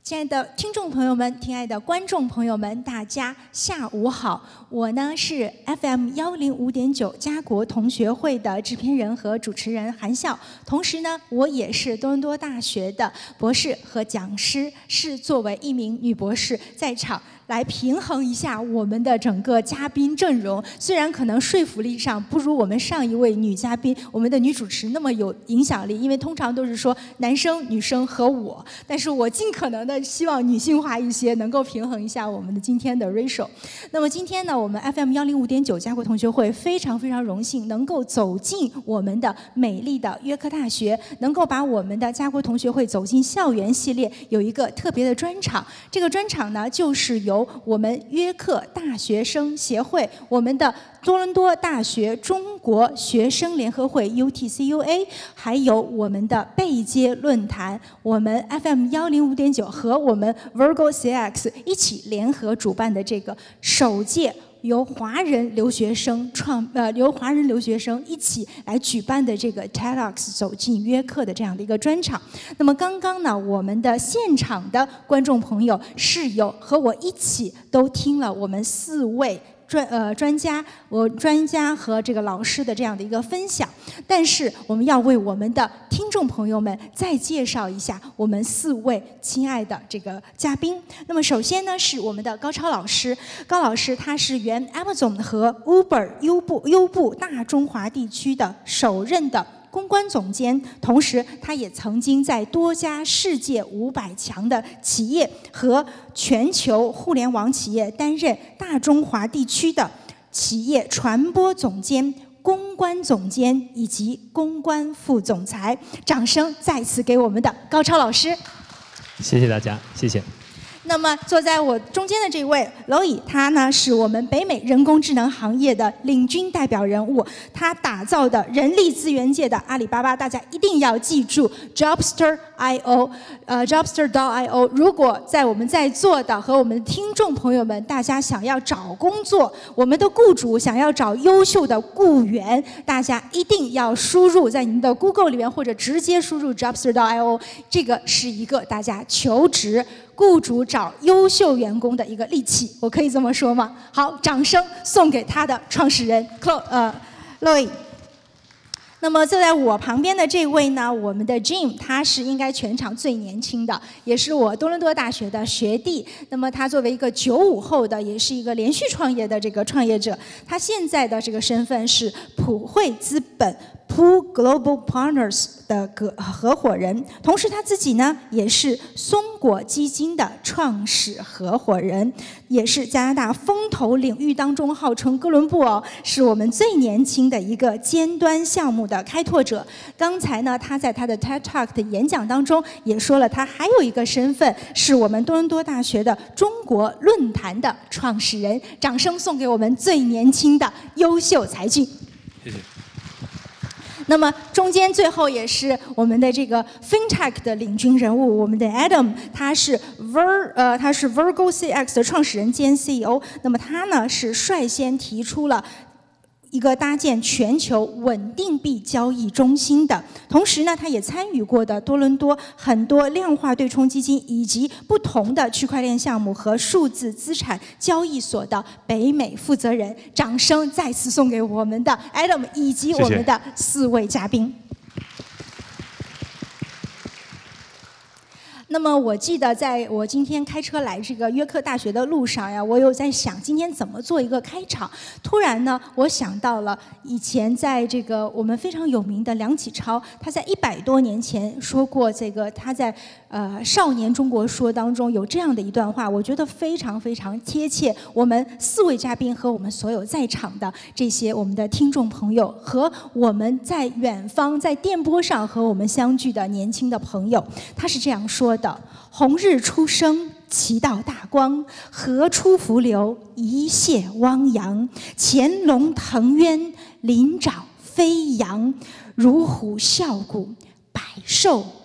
亲爱的听众朋友们，亲爱的观众朋友们，大家下午好。我呢是 FM105.9家国同学会的制片人和主持人韩笑，同时呢，我也是多伦多大学的博士和讲师，是作为一名女博士在场。来平衡一下我们的整个嘉宾阵容，虽然可能说服力上不如我们上一位女嘉宾，我们的女主持那么有影响力，因为通常都是说男生、女生和我，但是我尽可能的希望女性化一些，能够平衡一下我们的今天的 ratio。那么今天呢，我们 FM105.9家国同学会非常非常荣幸能够走进我们的美丽的约克大学，能够把我们的家国同学会走进校园系列有一个特别的专场。这个专场呢，就是由我们约克大学生协会，我们的多伦多大学中国学生联合会 UTCUA， 还有我们的贝街论坛，我们 FM105.9和我们 Virgo CX 一起联合主办的这个首届由华人留学生一起来举办的这个 TEDx 走进约克的这样的一个专场。那么刚刚呢，我们的现场的观众朋友是有和我一起都听了我们4位专家和这个老师的这样的一个分享，但是我们要为我们的听众朋友们再介绍一下我们4位亲爱的这个嘉宾。那么首先呢是我们的高超老师，高老师他是原 Amazon 和 Uber 优步大中华地区的首任的公关总监，同时他也曾经在多家世界500强的企业和全球互联网企业担任大中华地区的企业传播总监、公关总监以及公关副总裁。掌声再次给我们的高超老师。 谢谢大家，谢谢。 那么坐在我中间的这位Loy，他呢是我们北美人工智能行业的领军代表人物，他打造的人力资源界的阿里巴巴，大家一定要记住 Jobster.io。如果在我们在座的和我们的听众朋友们，大家想要找工作，我们的雇主想要找优秀的雇员，大家一定要输入在你们的 Google 里面，或者直接输入 Jobster.io， 这个是一个大家求职雇主找优秀员工的一个利器，我可以这么说吗？好，掌声送给他的创始人Loy。那么坐在我旁边的这位呢，我们的 Jim， 他是应该全场最年轻的，也是我多伦多大学的学弟。那么他作为一个95后的，也是一个连续创业的这个创业者，他现在的这个身份是普惠资本Pool Global Partners 的合伙人，同时他自己呢也是松果基金的创始合伙人，也是加拿大风投领域当中号称哥伦布是我们最年轻的一个尖端项目的开拓者。刚才呢，他在他的 TED Talk 的演讲当中也说了，他还有一个身份是我们多伦多大学的中国论坛的创始人。掌声送给我们最年轻的优秀才俊。 谢谢。 那么中间最后也是我们的这个 FinTech 的领军人物，我们的 Adam， 他是 Virgo CX 的创始人兼 CEO。那么他呢是率先提出了一个搭建全球稳定币交易中心的，同时呢，他也参与过的多伦多很多量化对冲基金以及不同的区块链项目和数字资产交易所的北美负责人。掌声再次送给我们的 Adam 以及我们的4位嘉宾。那么我记得在我今天开车来这个约克大学的路上呀，我有在想今天怎么做一个开场。突然呢，我想到了以前在这个我们非常有名的梁启超，他在100多年前说过这个，他在少年中国说当中有这样的一段话，我觉得非常非常贴切。我们4位嘉宾和我们所有在场的这些我们的听众朋友，和我们在远方在电波上和我们相聚的年轻的朋友，他是这样说的：红日初升，其道大光，河出伏流，一泻汪洋。潜龙腾渊，鳞爪飞扬，乳虎啸谷，百兽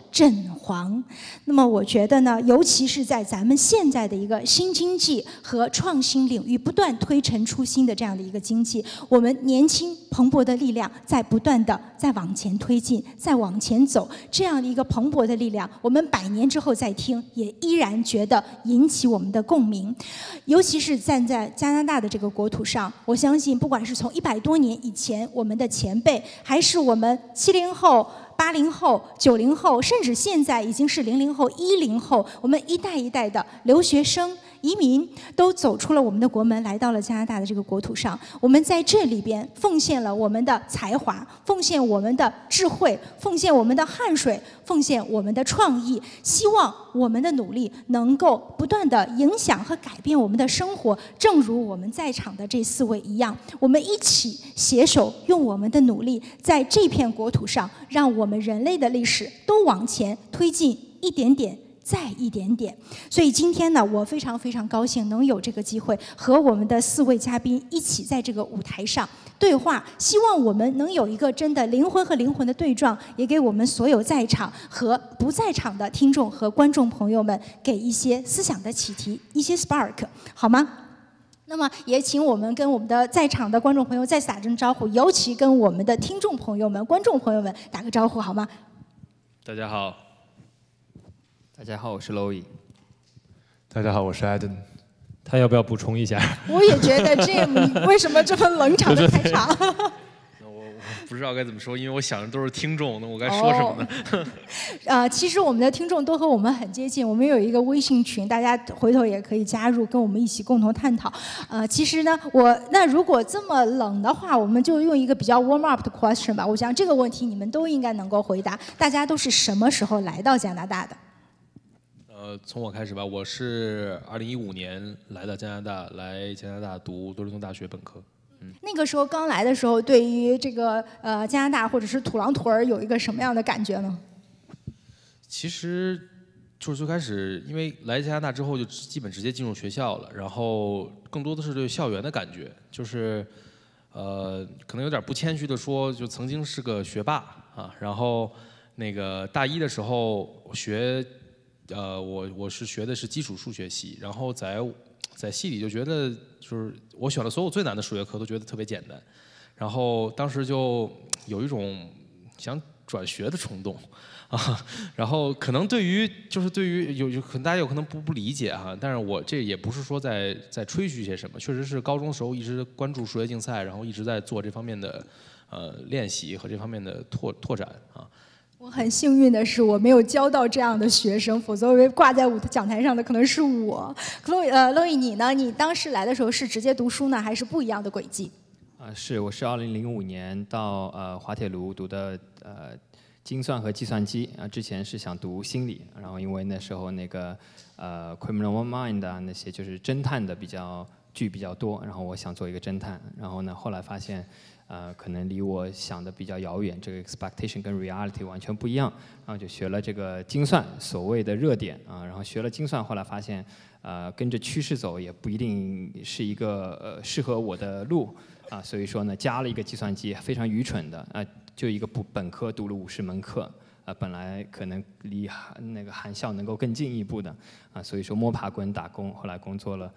振煌。那么我觉得呢，尤其是在咱们现在的一个新经济和创新领域不断推陈出新的这样的一个经济，我们年轻蓬勃的力量在不断的在往前推进，在往前走，这样的一个蓬勃的力量，我们100年之后再听，也依然觉得引起我们的共鸣。尤其是站在加拿大的这个国土上，我相信不管是从100多年以前我们的前辈，还是我们70后、80后、90后，甚至现在已经是00后、10后，我们一代一代的留学生、移民都走出了我们的国门，来到了加拿大的这个国土上。我们在这里边奉献了我们的才华，奉献我们的智慧，奉献我们的汗水，奉献我们的创意，希望我们的努力能够不断的影响和改变我们的生活。正如我们在场的这4位一样，我们一起携手，用我们的努力，在这片国土上，让我们人类的历史都往前推进一点点，再一点点。所以今天呢，我非常非常高兴能有这个机会和我们的4位嘉宾一起在这个舞台上对话，希望我们能有一个真的灵魂和灵魂的对撞，也给我们所有在场和不在场的听众和观众朋友们给一些思想的启迪，一些 spark， 好吗？那么也请我们跟我们的在场的观众朋友再次打声招呼，尤其跟我们的听众朋友们、观众朋友们打个招呼，好吗？ 大家好。大家好，我是 Lowy。 大家好，我是 Adam。 他要不要补充一下？ 我也觉得 Jim 为什么这么冷场的开场？ 我不知道该怎么说，因为我想的都是听众，那我该说什么呢？其实我们的听众都和我们很接近，我们有一个微信群，大家回头也可以加入，跟我们一起共同探讨。其实呢，那如果这么冷的话，我们就用一个比较 warm up 的 question 吧。我想这个问题你们都应该能够回答。大家都是什么时候来到加拿大的？ 从我开始吧，我是2015年来到加拿大，来加拿大读多伦多大学本科。 那个时候刚来的时候，对于这个加拿大或者是土狼屯有一个什么样的感觉呢？ 其实就是最开始，因为来加拿大之后就基本直接进入学校了，然后更多的是对校园的感觉，就是可能有点不谦虚的说，就曾经是个学霸啊。然后那个大一的时候学。我是学的是基础数学系，然后在系里就觉得就是我选了所有最难的数学课都觉得特别简单，然后当时就有一种想转学的冲动啊，然后可能对于可能大家有可能不理解哈，但是我这也不是说在吹嘘些什么，确实是高中的时候一直关注数学竞赛，然后一直在做这方面的练习和这方面的拓展啊。 我很幸运的是，我没有教到这样的学生，否则挂在讲台上的可能是我。Lowy，你呢？你当时来的时候是直接读书呢，还是不一样的轨迹？ 我是2005年到滑铁卢读的精算和计算机之前是想读心理，然后因为那时候那个Criminal Mind 啊那些就是侦探的比较多，然后我想做一个侦探，然后呢后来发现。可能离我想的比较遥远，这个 expectation 跟 reality 完全不一样，然后就学了这个精算，所谓的热点啊，然后学了精算，后来发现，跟着趋势走也不一定是一个适合我的路啊，所以说呢，加了一个计算机，非常愚蠢的就一个本科读了50门课，本来可能离那个韩校能够更进一步的所以说摸爬滚打工，后来工作了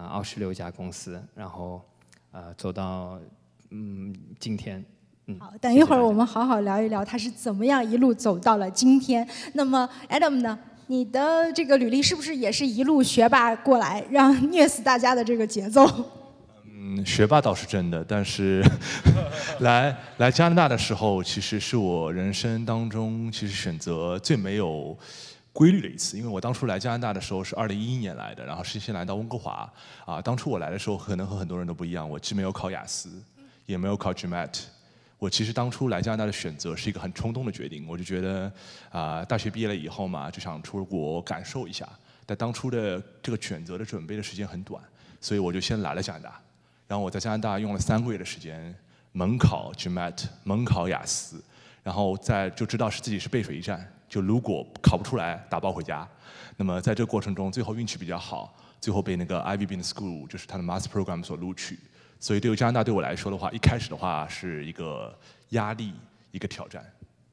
26家公司，然后走到。今天， 好，等一会儿我们好好聊一聊他是怎么样一路走到了今天。那么 Adam 呢？你的这个履历是不是也是一路学霸过来，让虐死大家的这个节奏？ 学霸倒是真的，但是来加拿大的时候，其实是我人生当中其实选择最没有规律的一次，因为我当初来加拿大的时候是2011年来的，然后是先来到温哥华当初我来的时候可能和很多人都不一样，我既没有考雅思。也没有考 GMAT， 我其实当初来加拿大的选择是一个很冲动的决定，我就觉得大学毕业了以后嘛，就想出国感受一下。但当初的这个选择的准备的时间很短，所以我就先来了加拿大。然后我在加拿大用了3个月的时间，猛考 GMAT， 猛考雅思，然后就知道自己是背水一战，就如果考不出来打包回家。那么在这个过程中，最后运气比较好，最后被那个 Ivy Business School， 就是他的 Master Program 所录取。所以对于加拿大对我来说的话，一开始的话是一个压力，一个挑战。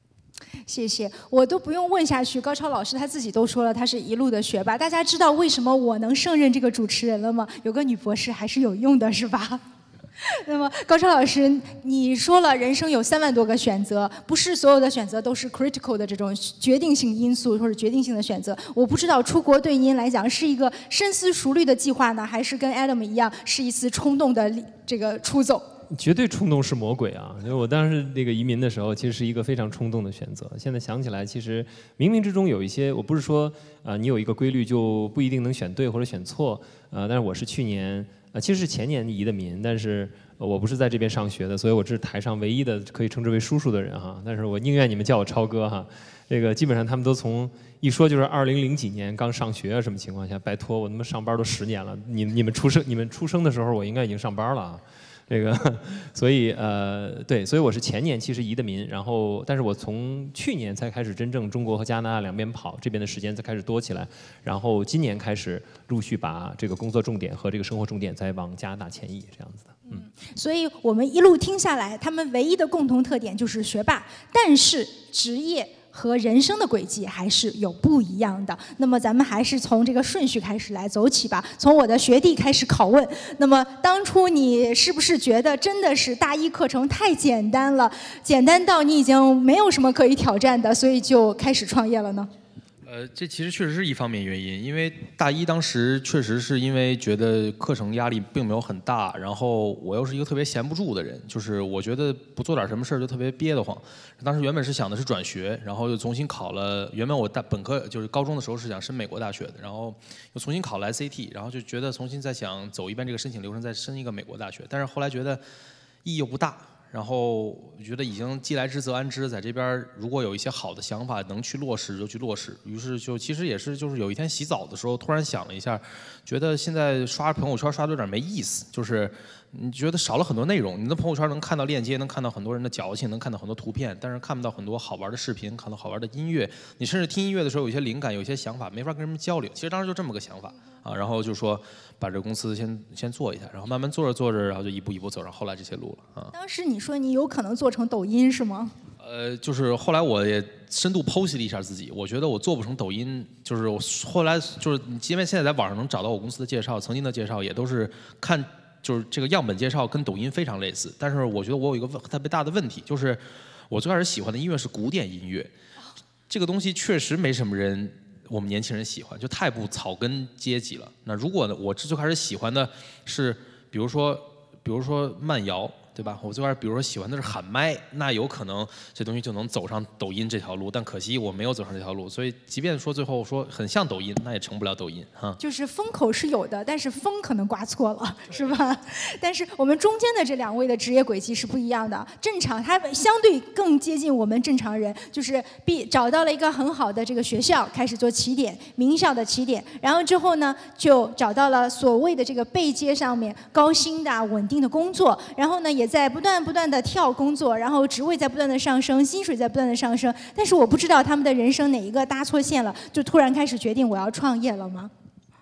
谢谢，我都不用问下去，高超老师他自己都说了，他是一路的学霸。大家知道为什么我能胜任这个主持人了吗？有个女博士还是有用的，是吧？那么高超老师，你说了人生有3万多个选择，不是所有的选择都是 critical 的这种决定性因素或者决定性的选择。我不知道出国对您来讲是一个深思熟虑的计划呢，还是跟 Adam 一样是一次冲动的这个出走？ 绝对冲动是魔鬼啊！因为我当时那个移民的时候，其实是一个非常冲动的选择。现在想起来，其实冥冥之中有一些，我不是说你有一个规律就不一定能选对或者选错，但是我是去年其实是前年移的民，但是我不是在这边上学的，所以我是台上唯一的可以称之为叔叔的人哈。但是我宁愿你们叫我超哥哈。这个基本上他们都从一说就是2000几年刚上学啊，什么情况下？拜托，我他妈上班都10年了，你们出生的时候，我应该已经上班了啊。这个，所以对，所以我是前年其实移的民，然后但是我从去年才开始真正中国和加拿大两边跑，这边的时间才开始多起来，然后今年开始陆续把这个工作重点和这个生活重点再往加拿大迁移，这样子的。 所以我们一路听下来，他们唯一的共同特点就是学霸，但是职业和人生的轨迹还是有不一样的。那么咱们还是从这个顺序开始来走起吧，从我的学弟开始拷问。那么当初你是不是觉得真的是大一课程太简单了，简单到你已经没有什么可以挑战的，所以就开始创业了呢？ 这其实确实是一方面原因，因为大一当时确实是因为觉得课程压力并没有很大，然后我又是一个特别闲不住的人，就是我觉得不做点什么事儿就特别憋得慌。当时原本是想的是转学，然后又重新考了，原本我本科就是高中的时候是想申美国大学的，然后又重新考了 SAT， 然后就觉得重新再想走一遍这个申请流程，再申一个美国大学，但是后来觉得意义又不大。然后我觉得已经既来之则安之，在这边如果有一些好的想法能去落实就去落实。于是就其实也是就是有一天洗澡的时候突然想了一下，觉得现在刷朋友圈刷的有点没意思，就是你觉得少了很多内容。你的朋友圈能看到链接，能看到很多人的矫情，能看到很多图片，但是看不到很多好玩的视频，看到好玩的音乐。你甚至听音乐的时候有一些灵感，有一些想法没法跟人们交流。其实当时就这么个想法啊，然后就说把这个公司先做一下，然后慢慢做着做着，然后就一步一步走上后来这些路了啊。 当时你说你有可能做成抖音是吗？ 就是后来我也深度剖析了一下自己，我觉得我做不成抖音，就是我后来就是因为现在在网上能找到我公司的介绍，曾经的介绍也都是看就是这个样本介绍跟抖音非常类似，但是我觉得我有一个特别大的问题，就是我最开始喜欢的音乐是古典音乐，这个东西确实没什么人。我们年轻人喜欢，就太不草根阶级了。那如果我最开始喜欢的是，比如说慢摇，对吧？我最开始比如说喜欢的是喊麦，那有可能这东西就能走上抖音这条路。但可惜我没有走上这条路，所以即便说最后说很像抖音，那也成不了抖音哈。 就是风口是有的，但是风可能刮错了，是吧？但是我们中间的这2位的职业轨迹是不一样的。正常，他相对更接近我们正常人，就是找到了一个很好的这个学校，开始做起点，名校的起点。然后之后呢，就找到了所谓的这个背阶上面高薪的稳定的工作。然后呢，也在不断的跳工作，然后职位在不断的上升，薪水在不断的上升。但是我不知道他们的人生哪一个搭错线了，就突然开始决定我要创业了吗？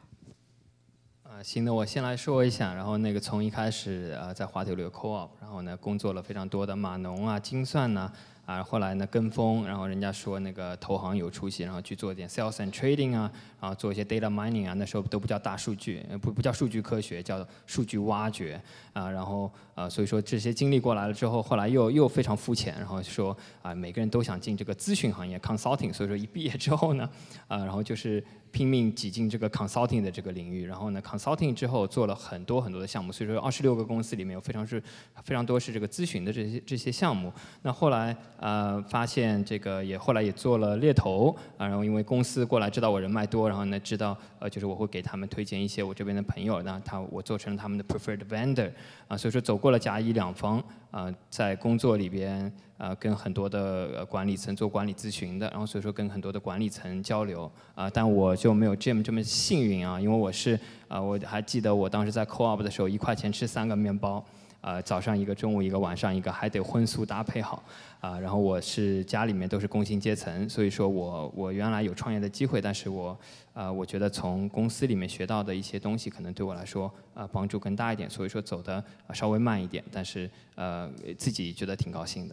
行的，我先来说一下。然后那个从一开始在滑铁卢有 co-op， 然后呢工作了非常多的码农啊、精算呐。后来呢跟风，然后人家说那个投行有出息，然后去做一点 sales and trading 啊，然后做一些 data mining 啊，那时候都不叫大数据，不叫数据科学，叫数据挖掘啊。然后所以说这些经历过来了之后，后来又非常肤浅，然后说每个人都想进这个咨询行业 consulting， 所以说一毕业之后呢然后就是拼命挤进这个 consulting 的这个领域，然后呢 consulting 之后做了很多的项目，所以说26个公司里面有非常多是这个咨询的这些项目。那后来发现这个后来也做了猎头然后因为公司过来知道我人脉多，然后呢知道就是我会给他们推荐一些我这边的朋友，那我做成了他们的 preferred vendor 所以说走过了甲乙两方在工作里边跟很多的管理层做管理咨询的，然后所以说跟很多的管理层交流但我就没有 Jim 这么幸运因为我还记得我当时在 co-op 的时候1块钱吃3个面包早上一个，中午一个，晚上一个，还得荤素搭配好然后我是家里面都是工薪阶层，所以说我原来有创业的机会，但是我觉得从公司里面学到的一些东西，可能对我来说帮助更大一点，所以说走的稍微慢一点，但是自己觉得挺高兴的。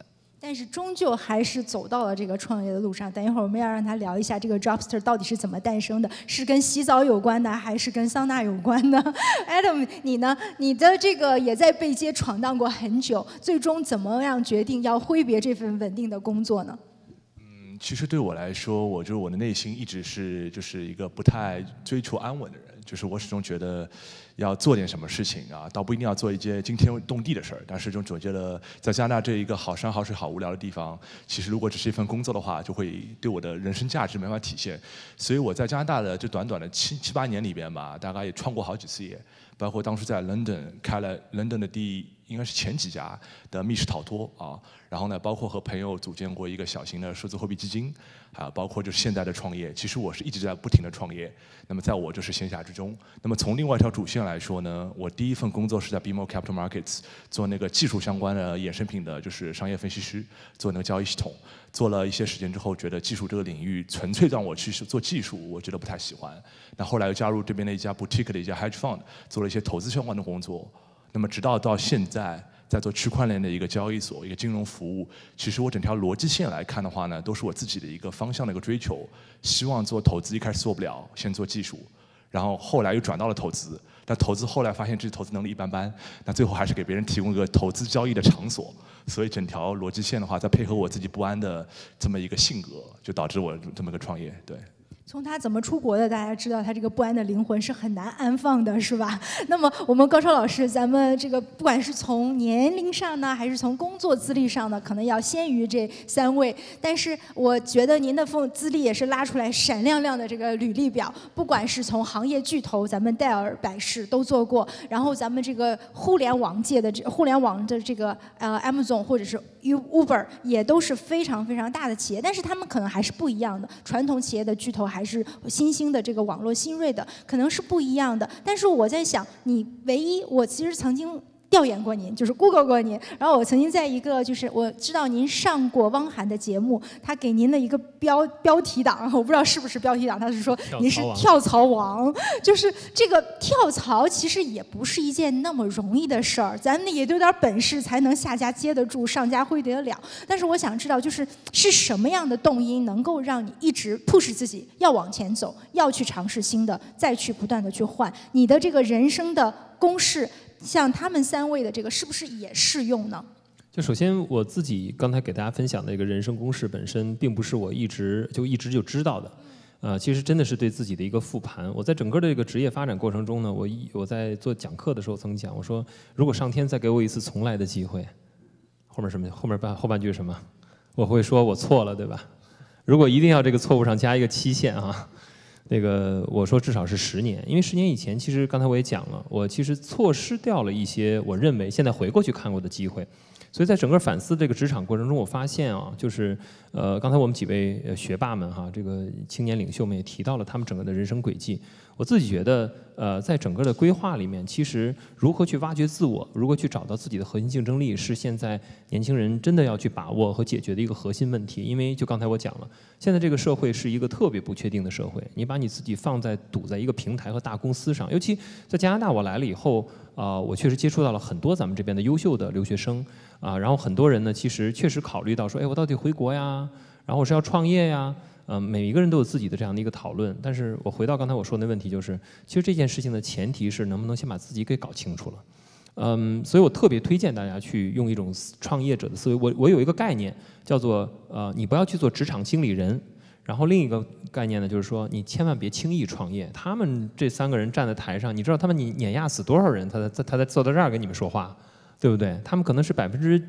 但是终究还是走到了这个创业的路上。等一会儿我们要让他聊一下这个 Jobster 到底是怎么诞生的，是跟洗澡有关的，还是跟桑拿有关的？Adam， 你呢？你的这个也在贝街闯荡过很久，最终怎么样决定要挥别这份稳定的工作呢？ 其实对我来说，我的内心一直是就是一个不太追求安稳的人，就是我始终觉得要做点什么事情啊，倒不一定要做一件惊天动地的事儿，但是总觉得在加拿大这一个好山好水好无聊的地方，其实如果只是一份工作的话，就会对我的人生价值没法体现。所以我在加拿大的这短短的七八年里边吧，大概也创过好几次业，包括当时在 London 开了 London 的应该是前几家的密室逃脱啊，然后呢，包括和朋友组建过一个小型的数字货币基金，啊，包括就是现在的创业，其实我是一直在不停的创业。那么在我就是闲暇之中，那么从另外一条主线来说呢，我第一份工作是在 BMO Capital Markets 做那个技术相关的衍生品的，就是商业分析师，做那个交易系统。做了一些时间之后，觉得技术这个领域纯粹让我去做技术，我觉得不太喜欢。那后来又加入这边的一家 boutique 的一家 hedge fund， 做了一些投资相关的工作。那么直到现在，在做区块链的一个交易所、一个金融服务，其实我整条逻辑线来看的话呢，都是我自己的一个方向的一个追求。希望做投资，一开始做不了，先做技术，然后后来又转到了投资。但投资后来发现自己投资能力一般般，那最后还是给别人提供一个投资交易的场所。所以整条逻辑线的话，再配合我自己不安的这么一个性格，就导致我这么个创业。对。 从他怎么出国的，大家知道他这个不安的灵魂是很难安放的，是吧？那么我们高超老师，咱们这个不管是从年龄上呢，还是从工作资历上呢，可能要先于这三位。但是我觉得您的资历也是拉出来闪亮亮的这个履历表，不管是从行业巨头，咱们戴尔、百事都做过，然后咱们这个互联网界的互联网的这个Amazon 或者是 Uber 也都是非常非常大的企业，但是他们可能还是不一样的。传统企业的巨头还是新兴的这个网络新锐的，可能是不一样的。但是我在想，我其实曾经调研过您，就是 Google 过您，然后我曾经在一个就是我知道您上过汪涵的节目，他给您的一个标题党，我不知道是不是标题党，他是说您是跳槽王，就是这个跳槽其实也不是一件那么容易的事儿，咱们也得有点本事才能下家接得住，上家会得了。但是我想知道，是什么样的动因能够让你一直 push 自己要往前走，要去尝试新的，再去不断的去换你的这个人生的公式。像他们三位的这个是不是也适用呢？ 就首先我自己刚才给大家分享的一个人生公式本身，并不是我一直就知道的，其实真的是对自己的一个复盘。我在整个的这个职业发展过程中呢，我在做讲课的时候曾讲，我说如果上天再给我一次重来的机会，后半句是什么？我会说我错了，对吧？如果一定要这个错误上加一个期限啊。那个我说至少是10年，因为10年以前，其实刚才我也讲了，我其实错失掉了一些我认为现在回过去看过的机会，所以在整个反思这个职场过程中，我发现啊，就是刚才我们几位学霸们哈，这个青年领袖们也提到了他们整个的人生轨迹。我自己觉得，在整个的规划里面，其实如何去挖掘自我，如何去找到自己的核心竞争力，是现在年轻人真的要去把握和解决的一个核心问题。因为就刚才我讲了，现在这个社会是一个特别不确定的社会，你把你自己堵在一个平台和大公司上，尤其在加拿大，我来了以后，我确实接触到了很多咱们这边的优秀的留学生然后很多人呢，其实确实考虑到说，哎，我到底回国呀？然后我是要创业呀？每一个人都有自己的这样的一个讨论，但是我回到刚才我说的那问题，就是其实这件事情的前提是能不能先把自己给搞清楚了。所以我特别推荐大家去用一种创业者的思维。我有一个概念叫做你不要去做职场经理人，然后另一个概念呢就是说你千万别轻易创业。他们这3个人站在台上，你知道他们碾压死多少人？他在坐到这儿跟你们说话，对不对？他们可能是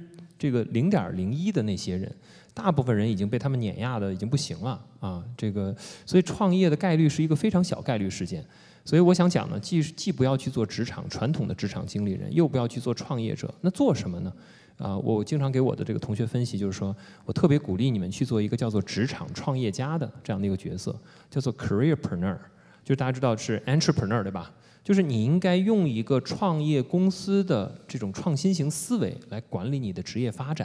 0.01%的那些人。大部分人已经被他们碾压的已经不行了所以创业的概率是一个非常小概率事件。所以我想讲呢，既不要去做传统的职场经理人，又不要去做创业者，那做什么呢？我经常给我的这个同学分析，就是说我特别鼓励你们去做一个叫做职场创业家的这样的一个角色，叫做 careerpreneur， 就是大家知道是 entrepreneur 对吧？就是你应该用一个创业公司的这种创新型思维来管理你的职业发展。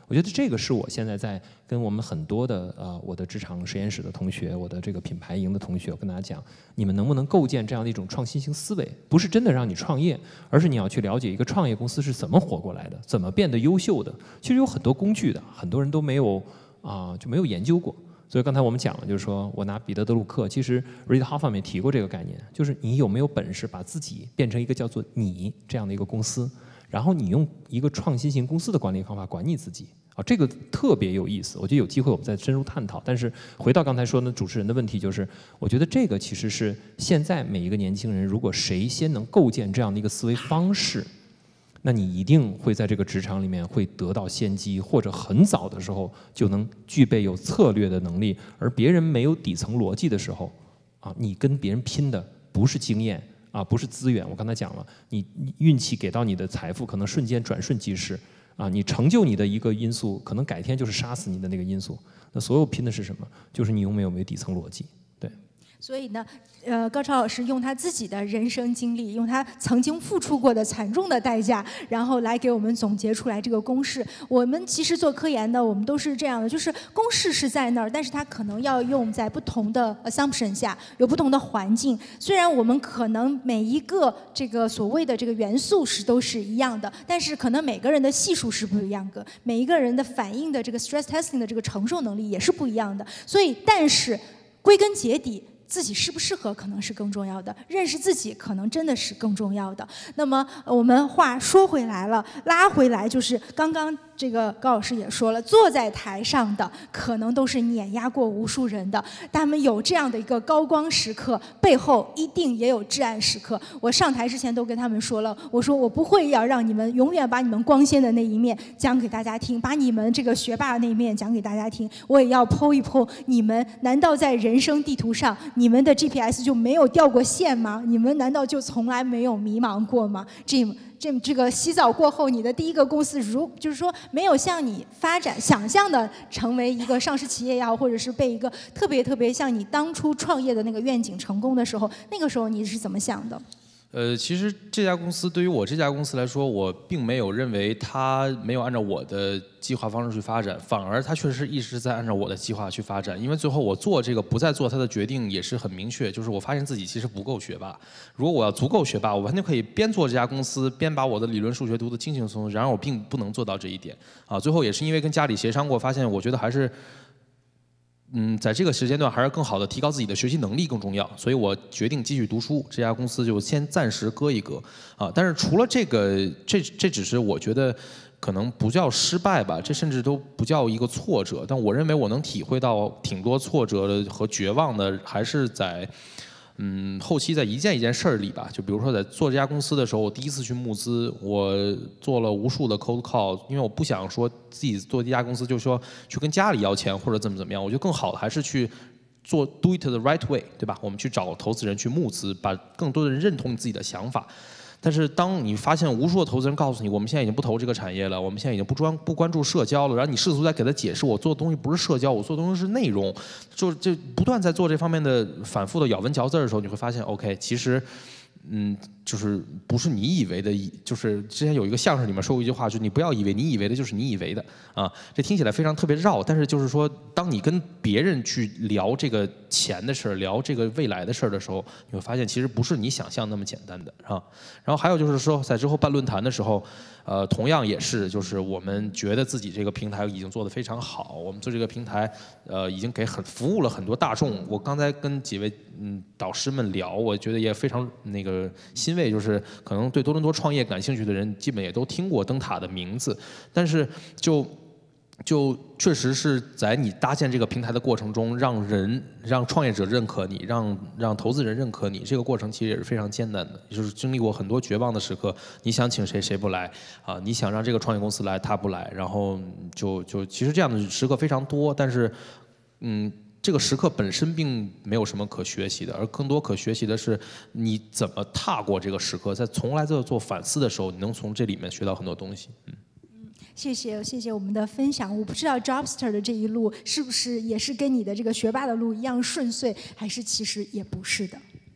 我觉得这个是我现在在跟我们很多的我的职场实验室的同学，我的这个品牌营的同学，我跟大家讲，你们能不能构建这样的一种创新型思维？不是真的让你创业，而是你要去了解一个创业公司是怎么活过来的，怎么变得优秀的。其实有很多工具的，很多人都没有就没有研究过。所以刚才我们讲了，就是说我拿彼得·德鲁克，其实 Reid Hoffman 也提过这个概念，就是你有没有本事把自己变成一个叫做你这样的一个公司，然后你用一个创新型公司的管理方法管你自己这个特别有意思。我觉得有机会我们再深入探讨。但是回到刚才说的主持人的问题，就是我觉得这个其实是现在每一个年轻人，如果谁先能构建这样的一个思维方式，那你一定会在这个职场里面会得到先机，或者很早的时候就能具备有策略的能力。而别人没有底层逻辑的时候你跟别人拼的不是经验不是资源。我刚才讲了，你运气给到你的财富可能瞬间转瞬即逝你成就你的一个因素，可能改天就是杀死你的那个因素。那所有拼的是什么？就是你有没有底层逻辑。对。 所以呢，高超老师用他自己的人生经历，用他曾经付出过的惨重的代价，然后来给我们总结出来这个公式。我们其实做科研的，我们都是这样的，就是公式是在那儿，但是它可能要用在不同的 assumption 下，有不同的环境。虽然我们可能每一个这个所谓的这个元素都是一样的，但是可能每个人的系数是不一样的，每一个人的反应的这个 stress testing 的这个承受能力也是不一样的。所以，但是归根结底，自己适不适合可能是更重要的，认识自己可能真的是更重要的。那么我们话说回来了，拉回来就是刚刚这个高老师也说了，坐在台上的可能都是碾压过无数人的，他们有这样的一个高光时刻，背后一定也有至暗时刻。我上台之前都跟他们说了，我说我不会要让你们永远把你们光鲜的那一面讲给大家听，把你们这个学霸的那一面讲给大家听，我也要剖一剖你们。难道在人生地图上你们的 GPS 就没有掉过线吗？你们难道就从来没有迷茫过吗？ Jim 这个洗澡过后，你的第一个公司就是说没有像你发展想象的成为一个上市企业也好，或者是被一个特别像你当初创业的那个愿景成功的时候，那个时候你是怎么想的？ 其实这家公司对于我这家公司来说，我并没有认为它没有按照我的计划方式去发展，反而它确实一直在按照我的计划去发展。因为最后我做这个不再做它的决定也是很明确，就是我发现自己其实不够学霸。如果我要足够学霸，我完全可以边做这家公司边把我的理论数学读得轻轻松松。然而我并不能做到这一点最后也是因为跟家里协商过，发现我觉得还是。在这个时间段还是更好的提高自己的学习能力更重要，所以我决定继续读书，这家公司就先暂时搁一搁但是除了这个，这只是我觉得可能不叫失败吧，这甚至都不叫一个挫折。但我认为我能体会到挺多挫折的和绝望的，还是在后期在一件事儿里吧。就比如说在做这家公司的时候，我第一次去募资，我做了无数的 cold call， 因为我不想说自己做这家公司就说去跟家里要钱或者怎么样，我觉得更好的还是去做 do it the right way， 对吧？我们去找投资人去募资，把更多的人认同你自己的想法。但是当你发现无数的投资人告诉你，我们现在已经不投这个产业了，我们现在已经不关注社交了，然后你试图在给他解释，我做的东西不是社交，我做的东西是内容，就不断在做这方面的反复的咬文嚼字的时候，你会发现 OK， 其实就是不是你以为的，就是之前有一个相声里面说过一句话，就是你不要以为你以为的就是你以为的这听起来非常特别绕，但是就是说，当你跟别人去聊这个钱的事儿，聊这个未来的事儿的时候，你会发现其实不是你想象那么简单的然后还有就是说，在之后办论坛的时候，同样也是，就是我们觉得自己这个平台已经做得非常好，我们做这个平台已经服务了很多大众。我刚才跟几位导师们聊，我觉得也非常那个欣慰，就是可能对多伦多创业感兴趣的人，基本也都听过灯塔的名字，但是就确实是在你搭建这个平台的过程中，让创业者认可你，让投资人认可你，这个过程其实也是非常艰难的，就是经历过很多绝望的时刻。你想请谁不来你想让这个创业公司来他不来，然后就其实这样的时刻非常多，但是这个时刻本身并没有什么可学习的，而更多可学习的是你怎么踏过这个时刻，在从来在做反思的时候，你能从这里面学到很多东西。 谢谢我们的分享。我不知道 Jobster 的这一路是不是也是跟你的这个学霸的路一样顺遂，还是其实也不是的。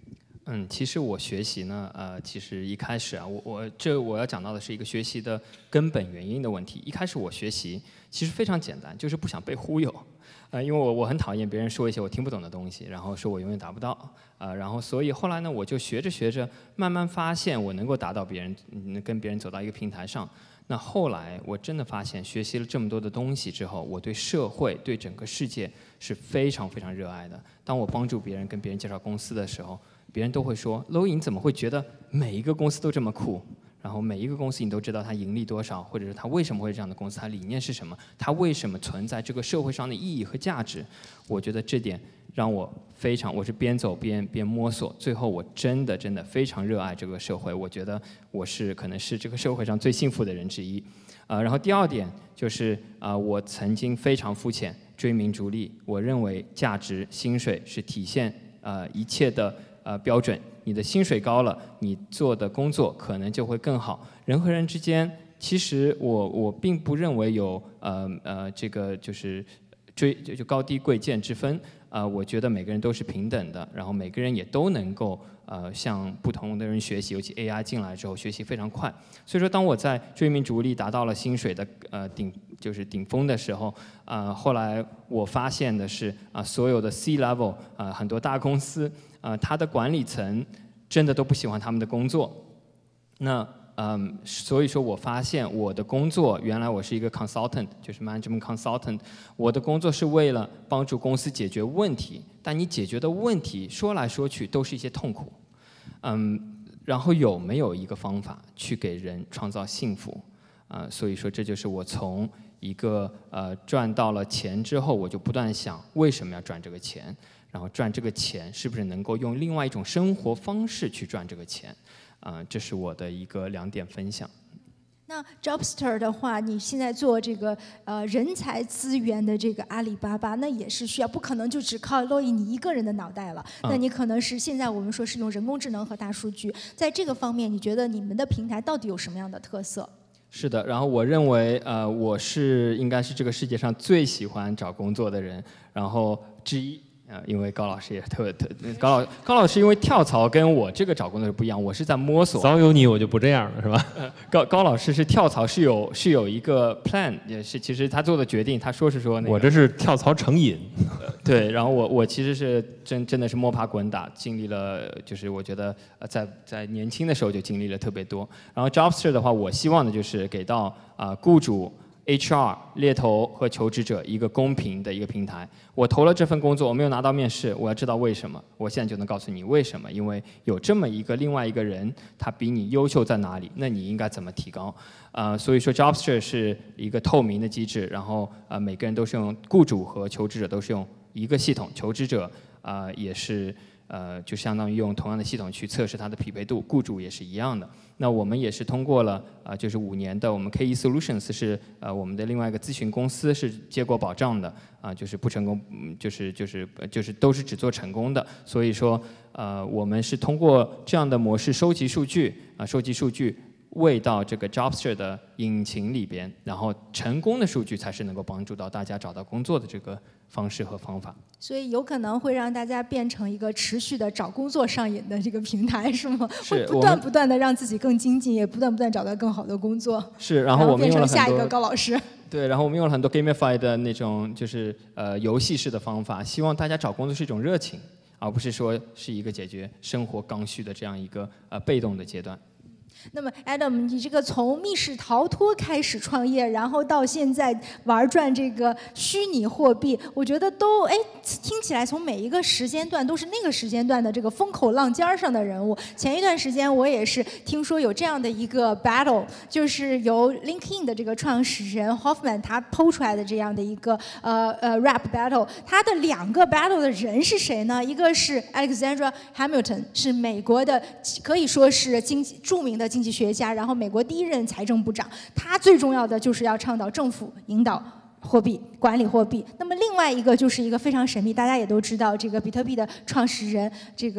其实我学习呢，其实一开始啊，我要讲到的是一个学习的根本原因的问题。一开始我学习其实非常简单，就是不想被忽悠，因为我很讨厌别人说一些我听不懂的东西，然后说我永远达不到，然后所以后来呢，我就学着，慢慢发现我能够达到别人，跟别人走到一个平台上。那后来我真的发现，学习了这么多的东西之后，我对社会、对整个世界是非常非常热爱的。当我帮助别人、跟别人介绍公司的时候，别人都会说 ：“Lowy， 你怎么会觉得每一个公司都这么酷？然后每一个公司你都知道它盈利多少，或者是它为什么会这样的公司，它理念是什么，它为什么存在这个社会上的意义和价值？”我觉得这点让我我是边走边摸索，最后我真的非常热爱这个社会。我觉得我可能是这个社会上最幸福的人之一。然后第二点就是我曾经非常肤浅，追名逐利。我认为价值、薪水是体现一切的标准。你的薪水高了，你做的工作可能就会更好。人和人之间，其实我并不认为有这个就是就高低贵贱之分。我觉得每个人都是平等的，然后每个人也都能够向不同的人学习，尤其 AI 进来之后，学习非常快。所以说，当我在追名逐利达到了薪水的顶峰的时候，后来我发现的是所有的 C level 很多大公司它的管理层真的都不喜欢他们的工作。那所以说我发现我的工作，原来我是一个 consultant， 就是 management consultant， 我的工作是为了帮助公司解决问题，但你解决的问题说来说去都是一些痛苦，然后有没有一个方法去给人创造幸福？所以说这就是我从一个赚到了钱之后，我就不断想为什么要赚这个钱，然后赚这个钱是不是能够用另外一种生活方式去赚这个钱？这是我的一个2点分享。 那 Jobster 的话，你现在做这个人才资源的这个阿里巴巴，那也是需要，不可能就只靠 Lowy 你一个人的脑袋了。那你可能是现在我们说是用人工智能和大数据，在这个方面，你觉得你们的平台到底有什么样的特色？ 是的，然后我认为我应该是这个世界上最喜欢找工作的人，然后之一。因为高老师也高老师因为跳槽跟我这个找工作是不一样，我是在摸索。 早有你我就不这样了，是吧？ 高老师是跳槽是有一个 plan， 也是其实他做的决定，他说那个。 我这是跳槽成瘾。 对，然后我其实是真的是摸爬滚打，经历了就是我觉得在年轻的时候就经历了特别多。然后 Jobster 的话，我希望的就是给到雇主。HR 猎头和求职者一个公平的一个平台。我投了这份工作，我没有拿到面试，我要知道为什么。我现在就能告诉你为什么，因为有这么另外一个人，他比你优秀在哪里，那你应该怎么提高？所以说 Jobster 是一个透明的机制，然后每个人都是用雇主和求职者都是用一个系统，求职者也是就相当于用同样的系统去测试它的匹配度，雇主也是一样的。那我们也是通过了就是5年的我们 KE Solutions 是我们的另外一个咨询公司，是结果保障的就是不成功就是都是只做成功的。所以说我们是通过这样的模式收集数据喂到这个 Jobster 的引擎里边，然后成功的数据才是能够帮助到大家找到工作的这个方式和方法。 所以有可能会让大家变成一个持续的找工作上瘾的这个平台，是吗？会不断的让自己更精进，也不断找到更好的工作。 是，然后我们变成下一个高老师。 对，然后我们用了很多 gamify 的那种就是游戏式的方法，希望大家找工作是一种热情，而不是说是一个解决生活刚需的这样一个被动的阶段。 那么 Adam， 你这个从密室逃脱开始创业，然后到现在玩转这个虚拟货币，我觉得都听起来从每一个时间段都是那个时间段的这个风口浪尖上的人物。前一段时间我也是听说有这样的一个 battle， 就是由 LinkedIn 的这个创始人 Hoffman 他抛出来的这样的一个rap battle， 他的2个 battle 的人是谁呢？一个是 Alexandra Hamilton， 是美国的可以说是著名的经济学家，然后美国第1任财政部长，他最重要的就是要倡导政府引导货币，管理货币。那么另外一个就是一个非常神秘，大家也都知道，这个比特币的创始人这个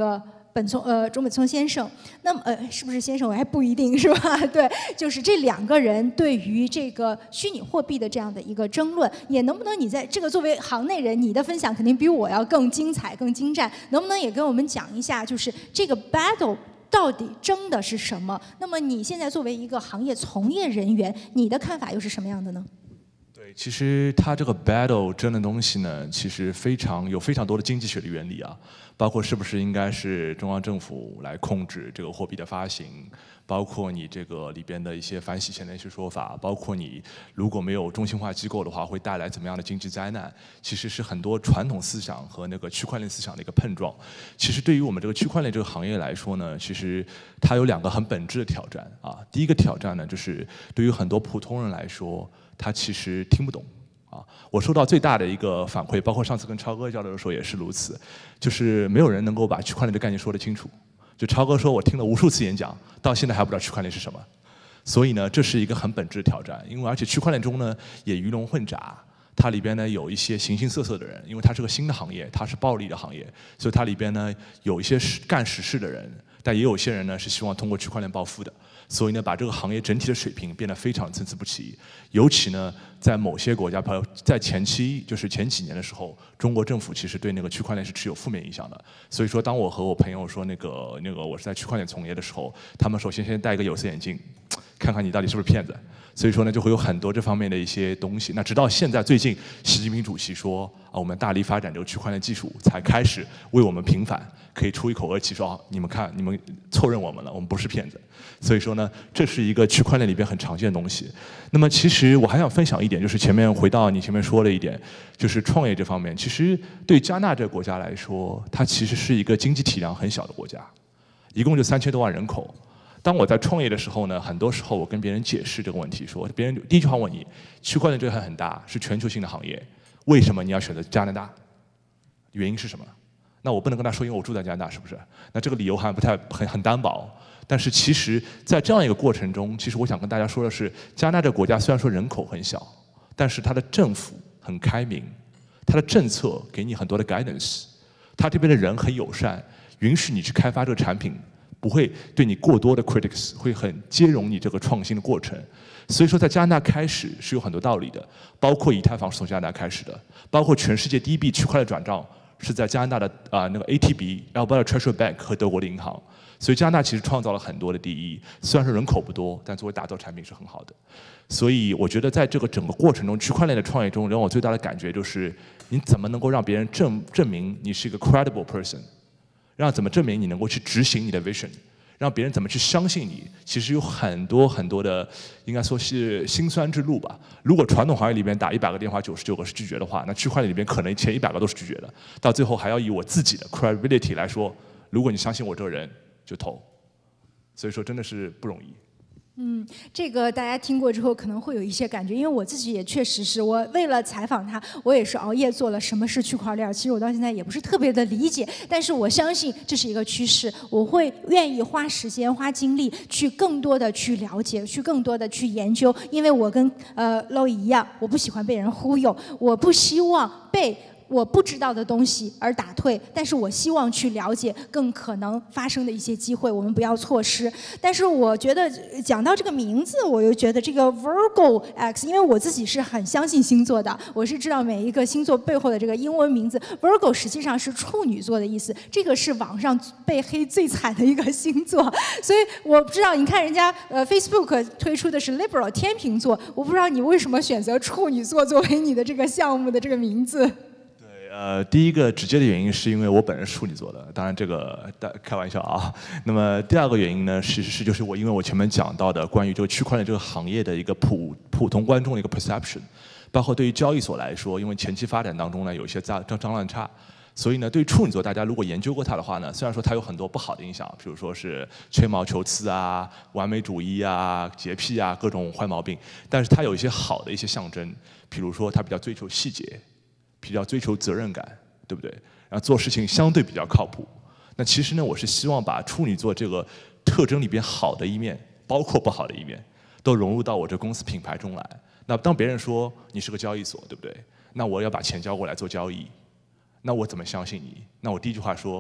钟本聪先生，那么是不是先生我还不一定是吧？对，就是这2个人对于这个虚拟货币的这样的一个争论，也能不能你在这个作为行内人，你的分享肯定比我要更精彩、更精湛，能不能也跟我们讲一下，就是这个 battle 到底争的是什么？那么你现在作为一个行业从业人员，你的看法又是什么样的呢？ 对，其实它这个 battle 争的东西呢，其实有非常多的经济学的原理啊，包括是不是应该是中央政府来控制这个货币的发行，包括你这个里边的一些反洗钱的一些说法，包括你如果没有中心化机构的话，会带来怎么样的经济灾难，其实是很多传统思想和那个区块链思想的一个碰撞。其实对于我们这个区块链这个行业来说呢，其实它有2个很本质的挑战啊。第一个挑战呢，就是对于很多普通人来说，他其实听不懂啊。我收到最大的一个反馈，包括上次跟超哥交流的时候也是如此，就是没有人能够把区块链的概念说得清楚。就超哥说，我听了无数次演讲，到现在还不知道区块链是什么。所以呢，这是一个很本质的挑战。因为而且区块链中呢也鱼龙混杂，它里边呢有一些形形色色的人，因为它是个新的行业，它是暴利的行业，所以它里边呢有一些干实事的人，但也有一些人呢是希望通过区块链暴富的。所以呢，把这个行业整体的水平变得非常参差不齐。尤其呢，在某些国家，在前期，就是前几年的时候，中国政府其实对那个区块链是持有负面影响的。所以说，当我和我朋友说那个我是在区块链从业的时候，他们首先先戴一个有色眼镜，看看你到底是不是骗子。所以说呢，就会有很多这方面的一些东西。那直到现在，最近习近平主席说啊，我们大力发展这个区块链技术，才开始为我们平反，可以出一口恶气说啊，你们看，你们错认我们了，我们不是骗子。所以说呢，这是一个区块链里边很常见的东西。那么其实我还想分享一点，就是回到你前面说的一点，就是创业这方面。其实对加纳这个国家来说，它其实是一个经济体量很小的国家，一共就3000多万人口。当我在创业的时候呢，很多时候我跟别人解释这个问题，说别人第一句话问你，区块链这个很大，是全球性的行业，为什么你要选择加拿大？原因是什么？那我不能跟他说，因为我住在加拿大，是不是？那这个理由还不太很单薄。但是其实，在这样一个过程中，其实我想跟大家说的是，加拿大这个国家虽然说人口很小，但是它的政府很开明，它的政策给你很多的 guidance， 它这边的人很友善，允许你去开发这个产品。不会对你过多的 critics， 会很接容你这个创新的过程。所以说，在加拿大开始是有很多道理的，包括以太坊是从加拿大开始的，包括全世界第一笔区块链转账是在加拿大的那个 ATB（Alberta Treasury Bank） 和德国的银行。所以加拿大其实创造了很多的第一，虽然说人口不多，但作为打造产品是很好的。所以我觉得在这个整个过程中，区块链的创业中，让我最大的感觉就是，你怎么能够让别人证明你是一个 credible person。让怎么证明你能够去执行你的 vision， 让别人怎么去相信你，其实有很多很多的，应该说是辛酸之路吧。如果传统行业里边打100个电话99个是拒绝的话，那区块链里边可能前100个都是拒绝的，到最后还要以我自己的 credibility 来说，如果你相信我这个人就投。所以说真的是不容易。 这个大家听过之后可能会有一些感觉，因为我自己也确实是，我为了采访他，我也是熬夜做了什么是区块链。其实我到现在也不是特别的理解，但是我相信这是一个趋势，我会愿意花时间、花精力去更多的去了解，去更多的去研究。因为我跟Loy一样，我不喜欢被人忽悠，我不希望被我不知道的东西而打退，但是我希望去了解更可能发生的一些机会，我们不要错失。但是我觉得讲到这个名字，我又觉得这个 Virgo X， 因为我自己是很相信星座的，我是知道每一个星座背后的这个英文名字 Virgo 实际上是处女座的意思，这个是网上被黑最惨的一个星座，所以我不知道，你看人家Facebook 推出的是 Libra 天秤座，我不知道你为什么选择处女座作为你的这个项目的这个名字。 第一个直接的原因是因为我本人是处女座的，当然这个开玩笑啊。那么第二个原因呢，其实是就是因为我前面讲到的关于这个区块链这个行业的一个普通观众的一个 perception， 包括对于交易所来说，因为前期发展当中呢有一些脏乱差，所以呢对于处女座大家如果研究过它的话呢，虽然说它有很多不好的影响，比如说是吹毛求疵啊、完美主义啊、洁癖啊各种坏毛病，但是它有一些好的一些象征，比如说它比较追求细节。比较追求责任感，对不对？然后做事情相对比较靠谱。那其实呢，我是希望把处女座这个特征里边好的一面，包括不好的一面，都融入到我这公司品牌中来。那当别人说你是个交易所，对不对？那我要把钱交过来做交易，那我怎么相信你？那我第一句话说，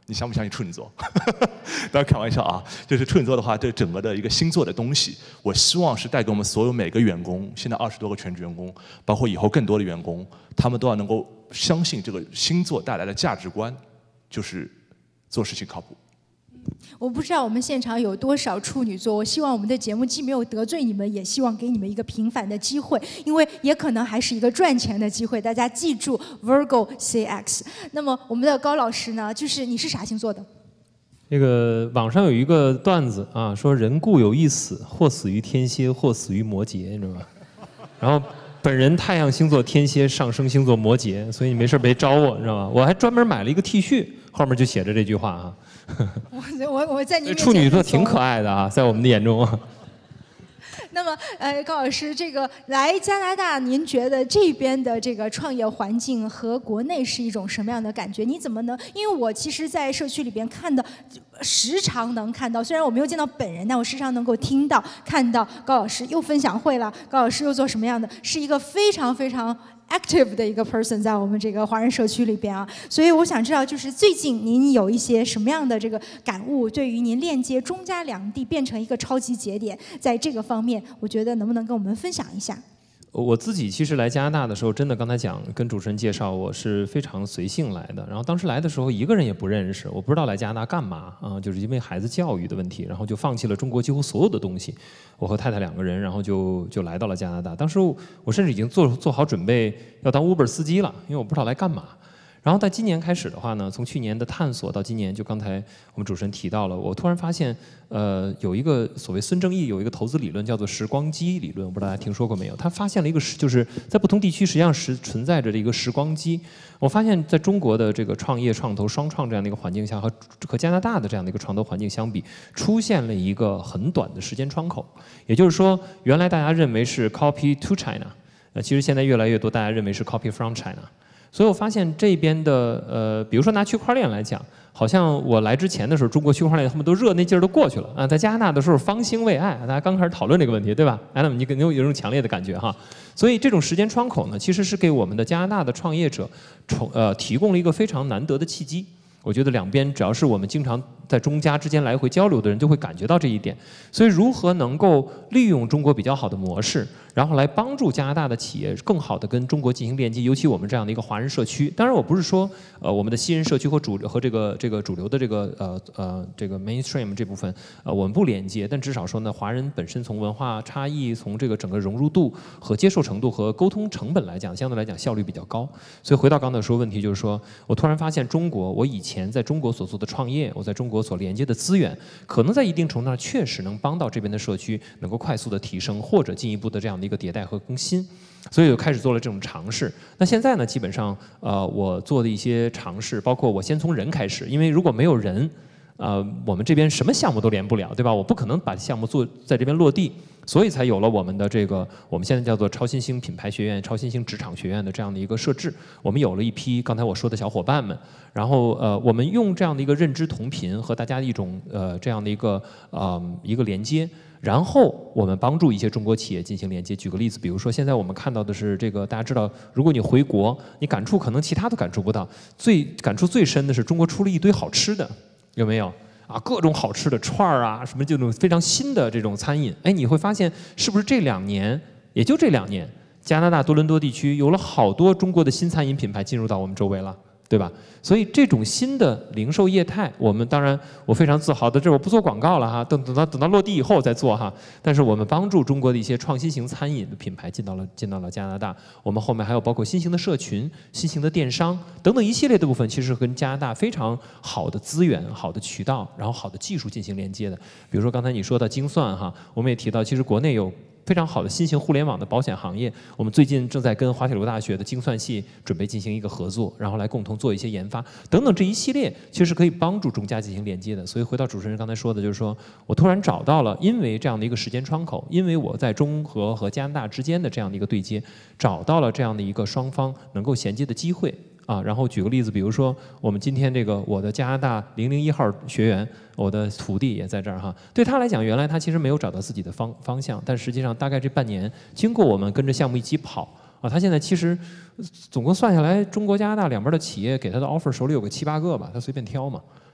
你相不相信处女座？当然开玩笑啊，就是处女座的话，对整个的一个星座的东西，我希望是带给我们所有每个员工，现在20多个全职员工，包括以后更多的员工，他们都要能够相信这个星座带来的价值观，就是做事情靠谱。 我不知道我们现场有多少处女座，我希望我们的节目既没有得罪你们，也希望给你们一个平反的机会，因为也可能还是一个赚钱的机会。大家记住 Virgo CX。那么我们的高老师呢，就是你是啥星座的？ 这个网上有一个段子啊，说人固有一死，或死于天蝎，或死于摩羯，你知道吗？然后本人太阳星座天蝎，上升星座摩羯，所以你没事别招我，你知道吗？我还专门买了一个 T 恤，后面就写着这句话啊。 我在您面前处女座挺可爱的啊，在我们的眼中啊。 那么，高老师，这个来加拿大，您觉得这边的这个创业环境和国内是一种什么样的感觉？你怎么能？因为我其实，在社区里边时常能看到，虽然我没有见到本人，但我时常能够听到、看到高老师又分享会了，高老师又做什么样的，是一个非常非常active 的一个 person 在我们这个华人社区里边啊，所以我想知道，就是最近您有一些什么样的这个感悟，对于您链接中加两地变成一个超级节点，在这个方面，我觉得能不能跟我们分享一下？ 我自己其实来加拿大的时候，真的刚才讲跟主持人介绍，我是非常随性来的。然后当时来的时候，一个人也不认识，我不知道来加拿大干嘛啊，就是因为孩子教育的问题，然后就放弃了中国几乎所有的东西。我和太太2个人，然后就来到了加拿大。当时我甚至已经做好准备要当 Uber 司机了，因为我不知道来干嘛。然后在今年开始的话呢，从去年的探索到今年，就刚才我们主持人提到了，我突然发现，有一个所谓孙正义有一个投资理论叫做时光机理论，我不知道大家听说过没有？他发现了一个就是在不同地区实际上存在着一个时光机。我发现在中国的这个创业创投双创这样的一个环境下，和加拿大的这样的一个创投环境相比，出现了一个很短的时间窗口。也就是说，原来大家认为是 copy to China，其实现在越来越多大家认为是 copy from China。所以我发现这边的比如说拿区块链来讲，好像我来之前的时候，中国区块链他们都热那劲儿都过去了啊，在加拿大的时候方兴未艾，大家刚开始讨论这个问题，对吧？Adam，你肯定有这种强烈的感觉哈。所以这种时间窗口呢，其实是给我们的加拿大的创业者提供了一个非常难得的契机。我觉得两边只要是我们经常在中加之间来回交流的人，就会感觉到这一点。所以如何能够利用中国比较好的模式，然后来帮助加拿大的企业更好的跟中国进行链接，尤其我们这样的一个华人社区。当然，我不是说我们的西人社区和这个主流的这个 mainstream 这部分我们不连接，但至少说呢，华人本身从文化差异、从这个整个融入度和接受程度和沟通成本来讲，相对来讲效率比较高。所以回到刚才说问题，就是说我突然发现中国，我以前在中国所做的创业，我在中国所连接的资源，可能在一定程度上确实能帮到这边的社区能够快速的提升，或者进一步的这样的一个迭代和更新。所以就开始做了这种尝试。那现在呢，基本上我做的一些尝试，包括我先从人开始，因为如果没有人，我们这边什么项目都连不了，对吧？我不可能把项目在这边落地，所以才有了我们的这个我们现在叫做超新星品牌学院、超新星职场学院的这样的一个设置。我们有了一批刚才我说的小伙伴们，然后我们用这样的一个认知同频和大家一种这样的一个连接。然后我们帮助一些中国企业进行连接。举个例子，比如说现在我们看到的是这个，大家知道，如果你回国，你感触可能其他都感触不到，感触最深的是中国出了一堆好吃的，有没有？啊，各种好吃的串儿啊，什么这种非常新的这种餐饮，哎，你会发现是不是这2年，也就这2年，加拿大多伦多地区有了好多中国的新餐饮品牌进入到我们周围了。对吧？所以这种新的零售业态，我们当然我非常自豪的，这我不做广告了哈，等到落地以后再做哈。但是我们帮助中国的一些创新型餐饮的品牌进到了加拿大，我们后面还有包括新型的社群、新型的电商等等一系列的部分，其实跟加拿大非常好的资源、好的渠道，然后好的技术进行连接的。比如说刚才你说的精算哈，我们也提到，其实国内有非常好的新型互联网的保险行业，我们最近正在跟滑铁卢大学的精算系准备进行一个合作，然后来共同做一些研发等等，这一系列其实可以帮助中加进行连接的。所以回到主持人刚才说的，就是说我突然找到了，因为这样的一个时间窗口，因为我在中国和加拿大之间的这样的一个对接，找到了这样的一个双方能够衔接的机会。然后举个例子，比如说我们今天这个我的加拿大001号学员，我的徒弟也在这儿哈。对他来讲，原来他其实没有找到自己的方向，但实际上大概这半年，经过我们跟着项目一起跑他现在其实总共算下来，中国加拿大两边的企业给他的 offer 手里有个7、8个吧，他随便挑嘛。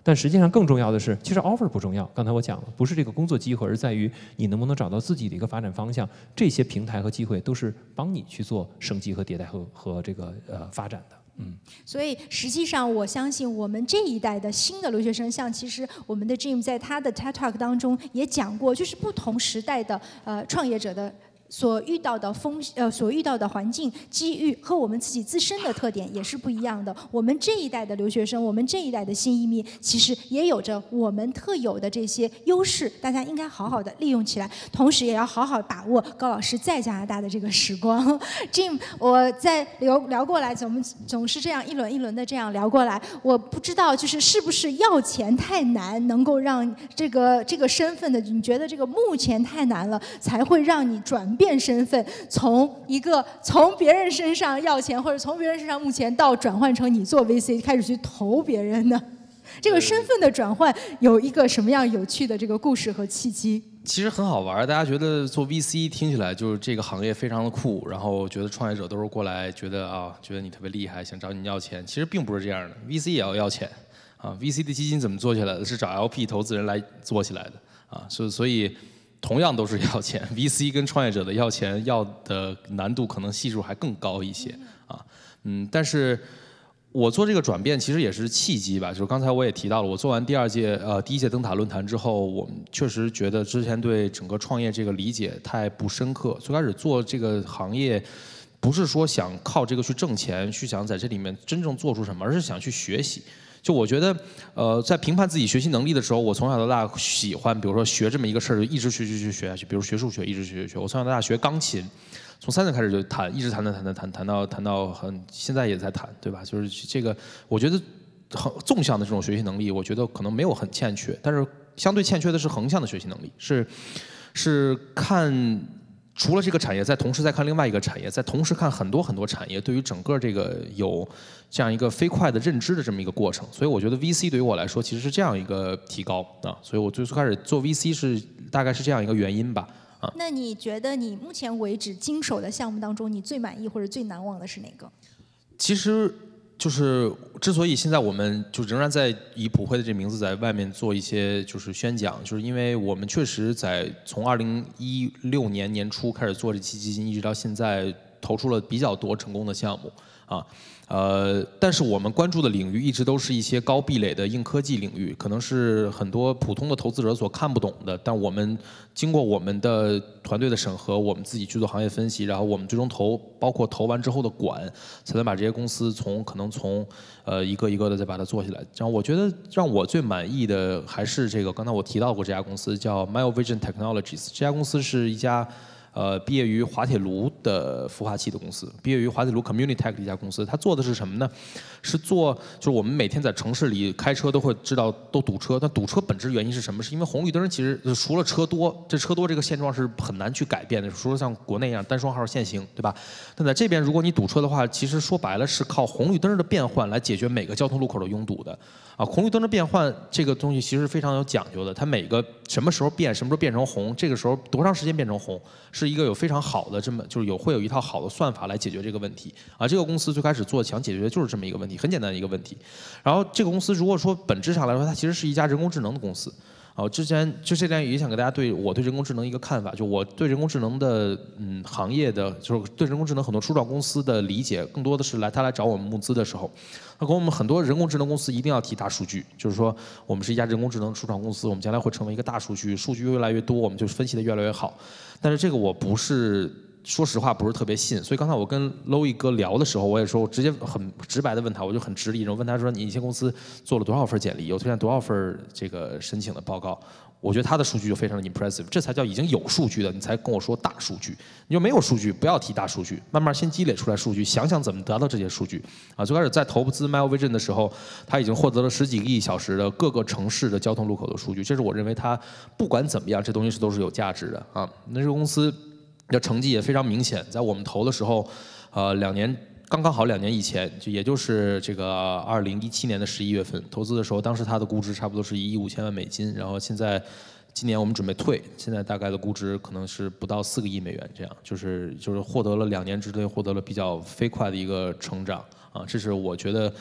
但实际上更重要的是，其实 offer 不重要。刚才我讲了，不是这个工作机会，而在于你能不能找到自己的一个发展方向。这些平台和机会都是帮你去做升级和迭代和这个发展的。 所以实际上，我相信我们这一代的新的留学生，像其实我们的 Jim 在他的 TED Talk 当中也讲过，就是不同时代的创业者的所遇到的环境机遇和我们自己自身的特点也是不一样的。我们这一代的留学生，我们这一代的新移民，其实也有着我们特有的这些优势，大家应该好好的利用起来，同时也要好好把握高老师在加拿大的这个时光。Jim， 我在聊过来，总是这样一轮一轮的这样聊过来，我不知道是不是要钱太难，能够让这个身份的，你觉得这个目前太难了，才会让你转变身份，从别人身上要钱，或者从别人身上目前到转换成你做 VC 开始去投别人呢？这个身份的转换有一个什么样有趣的这个故事和契机？ 其实很好玩，大家觉得做 VC 听起来就是这个行业非常的酷，然后觉得创业者都是过来觉得你特别厉害，想找你要钱。其实并不是这样的 ，VC 也要钱啊。VC 的基金怎么做起来的？是找 LP 投资人来做起来的啊。所以同样都是要钱 ，VC 跟创业者的要钱要的难度可能系数还更高一些啊。但是我做这个转变其实也是契机吧，就是刚才我也提到了，我做完第一届灯塔论坛之后，我们确实觉得之前对整个创业这个理解太不深刻。最开始做这个行业，不是说想靠这个去挣钱，去想在这里面真正做出什么，而是想去学习。就我觉得，在评判自己学习能力的时候，我从小到大喜欢，比如说学这么一个事儿，就一直学下去。比如学数学，一直学。我从小到大学钢琴，从3岁开始就弹，一直弹到现在也在弹，对吧？就是这个，我觉得纵向的这种学习能力，我觉得可能没有很欠缺，但是相对欠缺的是横向的学习能力，是看。除了这个产业，同时再看另外一个产业，再同时看很多很多产业，对于整个这个有这样一个飞快的认知的这么一个过程。所以我觉得 VC 对于我来说其实是这样一个提高啊。所以我最初开始做 VC 大概是这样一个原因吧。啊， 那你觉得你目前为止经手的项目当中，你最满意或者最难忘的是哪个？ 其实。就是之所以现在我们就仍然在以普惠的这名字在外面做一些就是宣讲，就是因为我们确实从2016年年初开始做这期基金，一直到现在投出了比较多成功的项目啊。但是我们关注的领域一直都是一些高壁垒的硬科技领域，可能是很多普通的投资者所看不懂的。但我们经过我们的团队的审核，我们自己去做行业分析，然后我们最终包括投完之后的管，才能把这些公司可能从一个一个的再把它做起来。然后我觉得让我最满意的还是这个，刚才我提到过这家公司叫 Myovision Technologies， 这家公司是一家。毕业于滑铁卢的孵化器的公司，毕业于滑铁卢 Community Tech 的一家公司，它做的是什么呢？就是我们每天在城市里开车都会知道都堵车，但堵车本质原因是什么？是因为红绿灯其实除了车多，这个现状是很难去改变的，除了像国内一样单双号限行，对吧？但在这边如果你堵车的话，其实说白了是靠红绿灯的变换来解决每个交通路口的拥堵的。啊，红绿灯的变换这个东西其实非常有讲究的，它每个什么时候变成红，这个时候多长时间变成红，是一个有非常好的会有一套好的算法来解决这个问题。啊，这个公司最开始想解决的就是这么一个问题，很简单的一个问题。然后这个公司如果说本质上来说，它其实是一家人工智能的公司。之前就这点也想给大家我对人工智能一个看法，就我对人工智能的行业的，就是对人工智能很多初创公司的理解，更多的是他来找我们募资的时候，他跟我们很多人工智能公司一定要提大数据，就是说我们是一家人工智能初创公司，我们将来会成为一个大数据越来越多，我们就分析的越来越好。但是这个我不是。说实话不是特别信，所以刚才我跟 Lowy 哥聊的时候，我也说，我直接很直白的问他，我就很直立，然后问他说：“你以前公司做了多少份简历，有推荐多少份这个申请的报告？”我觉得他的数据就非常的 impressive， 这才叫已经有数据的，你才跟我说大数据。你就没有数据，不要提大数据，慢慢先积累出来数据，想想怎么得到这些数据。啊，最开始在投资 Myovision 的时候，他已经获得了10几个亿小时的各个城市的交通路口的数据，这是我认为他不管怎么样，这东西都是有价值的啊。那这个公司。的成绩也非常明显，在我们投的时候，刚好2年以前，也就是这个2017年的11月份投资的时候，当时它的估值差不多是1亿5千万美金，然后今年我们准备退，现在大概的估值可能是不到4个亿美元，这样就是获得了2年之内获得了比较飞快的一个成长啊，这是我觉得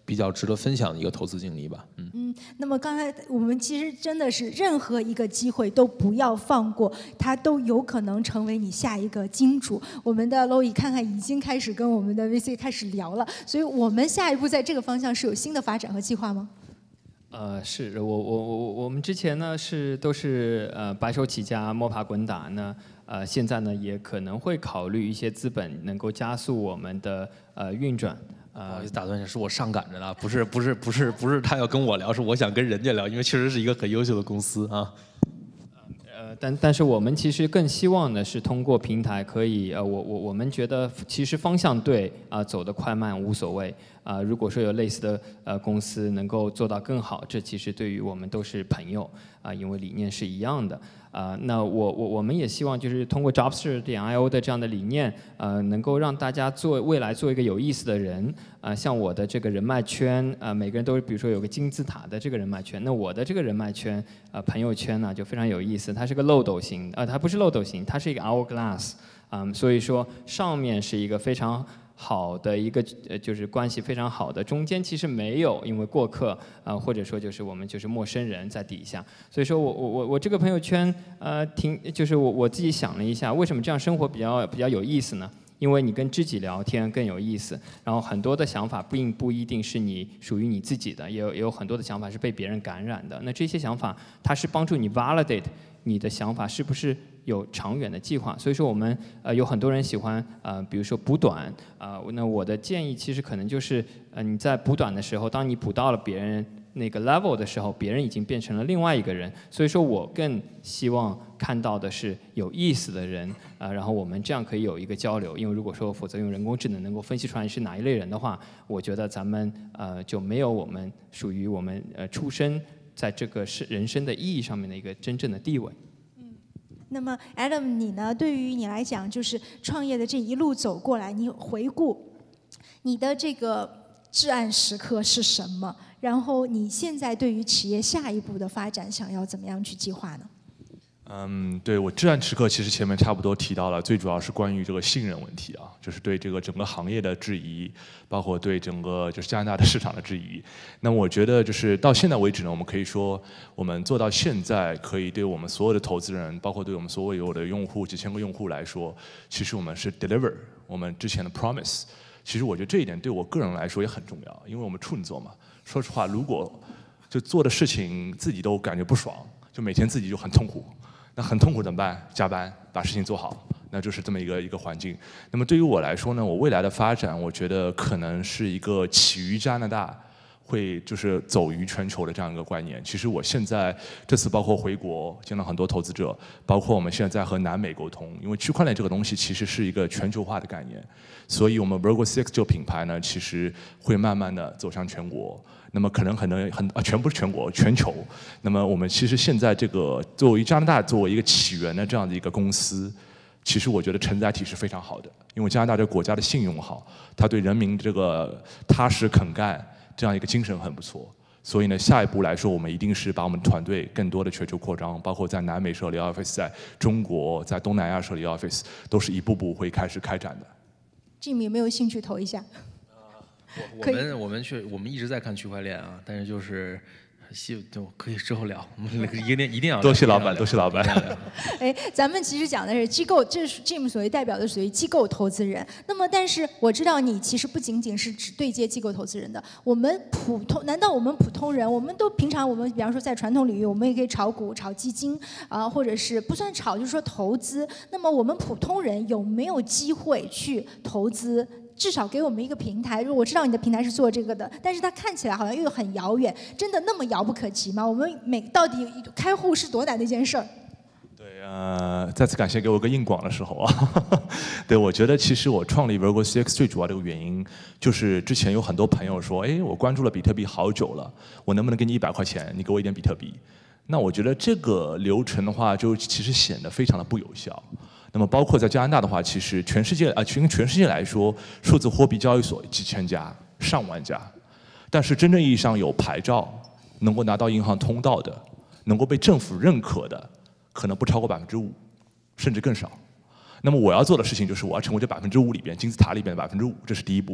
比较值得分享的一个投资经历吧。 那么刚才我们其实真的是任何一个机会都不要放过，它都有可能成为你下一个金主。我们的 Lowy 看看已经开始跟我们的 VC 开始聊了，所以我们下一步在这个方向是有新的发展和计划吗？ 是我们之前呢都是白手起家摸爬滚打呢，现在呢也可能会考虑一些资本能够加速我们的运转。 不好意思打断一下，是我上赶着呢，不是他要跟我聊，是我想跟人家聊，因为确实是一个很优秀的公司啊。 但是我们其实更希望的是通过平台可以我们觉得其实方向对走得快慢无所谓如果说有类似的公司能够做到更好，这其实对于我们都是朋友因为理念是一样的那我们也希望就是通过 Jobster.io 的这样的理念能够让大家未来做一个有意思的人像我的这个人脉圈每个人都是比如说有个金字塔的这个人脉圈，那我的这个人脉圈朋友圈呢就非常有意思，它是个漏斗型它不是漏斗型，它是一个 hourglass所以说上面是一个非常好的一个就是关系非常好的，中间其实没有，因为过客或者说就是我们就是陌生人在底下，所以说我这个朋友圈就是我自己想了一下，为什么这样生活比较有意思呢？因为你跟知己聊天更有意思，然后很多的想法并不一定是你属于你自己的，也有很多的想法是被别人感染的。那这些想法它是帮助你 validate 你的想法是不是有长远的计划。所以说我们有很多人喜欢比如说补短那我的建议其实可能就是你在补短的时候，当你补到了别人那个 level 的时候，别人已经变成了另外一个人。所以说我更希望看到的是有意思的人然后我们这样可以有一个交流。因为如果说否则用人工智能能够分析出来是哪一类人的话，我觉得咱们就没有我们属于我们出生在这个人生的意义上面的一个真正的地位。 那么 Adam 你呢？对于你来讲，就是创业的这一路走过来，你回顾你的这个至暗时刻是什么？然后你现在对于企业下一步的发展，想要怎么样去计划呢？ 对，我至暗时刻其实前面差不多提到了，最主要是关于这个信任问题就是对这个整个行业的质疑，包括对整个就是加拿大的市场的质疑。那么我觉得就是到现在为止呢，我们可以说我们做到现在，可以对我们所有的投资人，包括对我们所有的用户几千个用户来说，其实我们是 deliver 我们之前的 promise。其实我觉得这一点对我个人来说也很重要，因为我们处女座嘛，说实话，如果就做的事情自己都感觉不爽，就每天自己就很痛苦。那很痛苦怎么办？加班把事情做好，那就是这么一个环境。那么对于我来说呢，我未来的发展，我觉得可能是一个起于加拿大，会就是走于全球的这样一个观念。其实我现在这次包括回国见了很多投资者，包括我们现在在和南美沟通，因为区块链这个东西其实是一个全球化的概念，所以我们 Virgo6 这个品牌呢，其实会慢慢的走向全国。那么可能全不是全国，全球。那么我们其实现在这个作为加拿大作为一个起源的这样的一个公司，其实我觉得承载体是非常好的，因为加拿大这个国家的信用好，它对人民这个踏实肯干这样一个精神很不错。所以呢，下一步来说，我们一定是把我们团队更多的全球扩张，包括在南美设立 office， 在中国、在东南亚设立 office， 都是一步步会开始开展的。 Jim 有没有兴趣投一下？ 我们一直在看区块链但是就是就可以之后聊，我们一定要聊。 多谢老板，多谢老板。 咱们其实讲的是机构，这是 Jim 所谓代表的属于机构投资人。那么，但是我知道你其实不仅仅是只对接机构投资人的。难道我们普通人，我们都平常比方说在传统领域，我们也可以炒股、炒基金或者是不算炒，就是说投资。那么我们普通人有没有机会去投资？至少给我们一个平台。我知道你的平台是做这个的，但是它看起来好像又很遥远，真的那么遥不可及吗？我们到底开户是多难的一件事儿？ 对，再次感谢给我个硬广的时候对，我觉得其实我创立 Virgo6 最主要的一个原因，就是之前有很多朋友说，我关注了比特币好久了，我能不能给你100块钱，你给我一点比特币？那我觉得这个流程的话，就其实显得非常的不有效。那么包括在加拿大的话，其实全世界来说，数字货币交易所几千家、上万家，但是真正意义上有牌照、能够拿到银行通道的、能够被政府认可的，可能不超过5%，甚至更少。那么我要做的事情就是我要成为这5%里边金字塔里边的5%，这是第一步。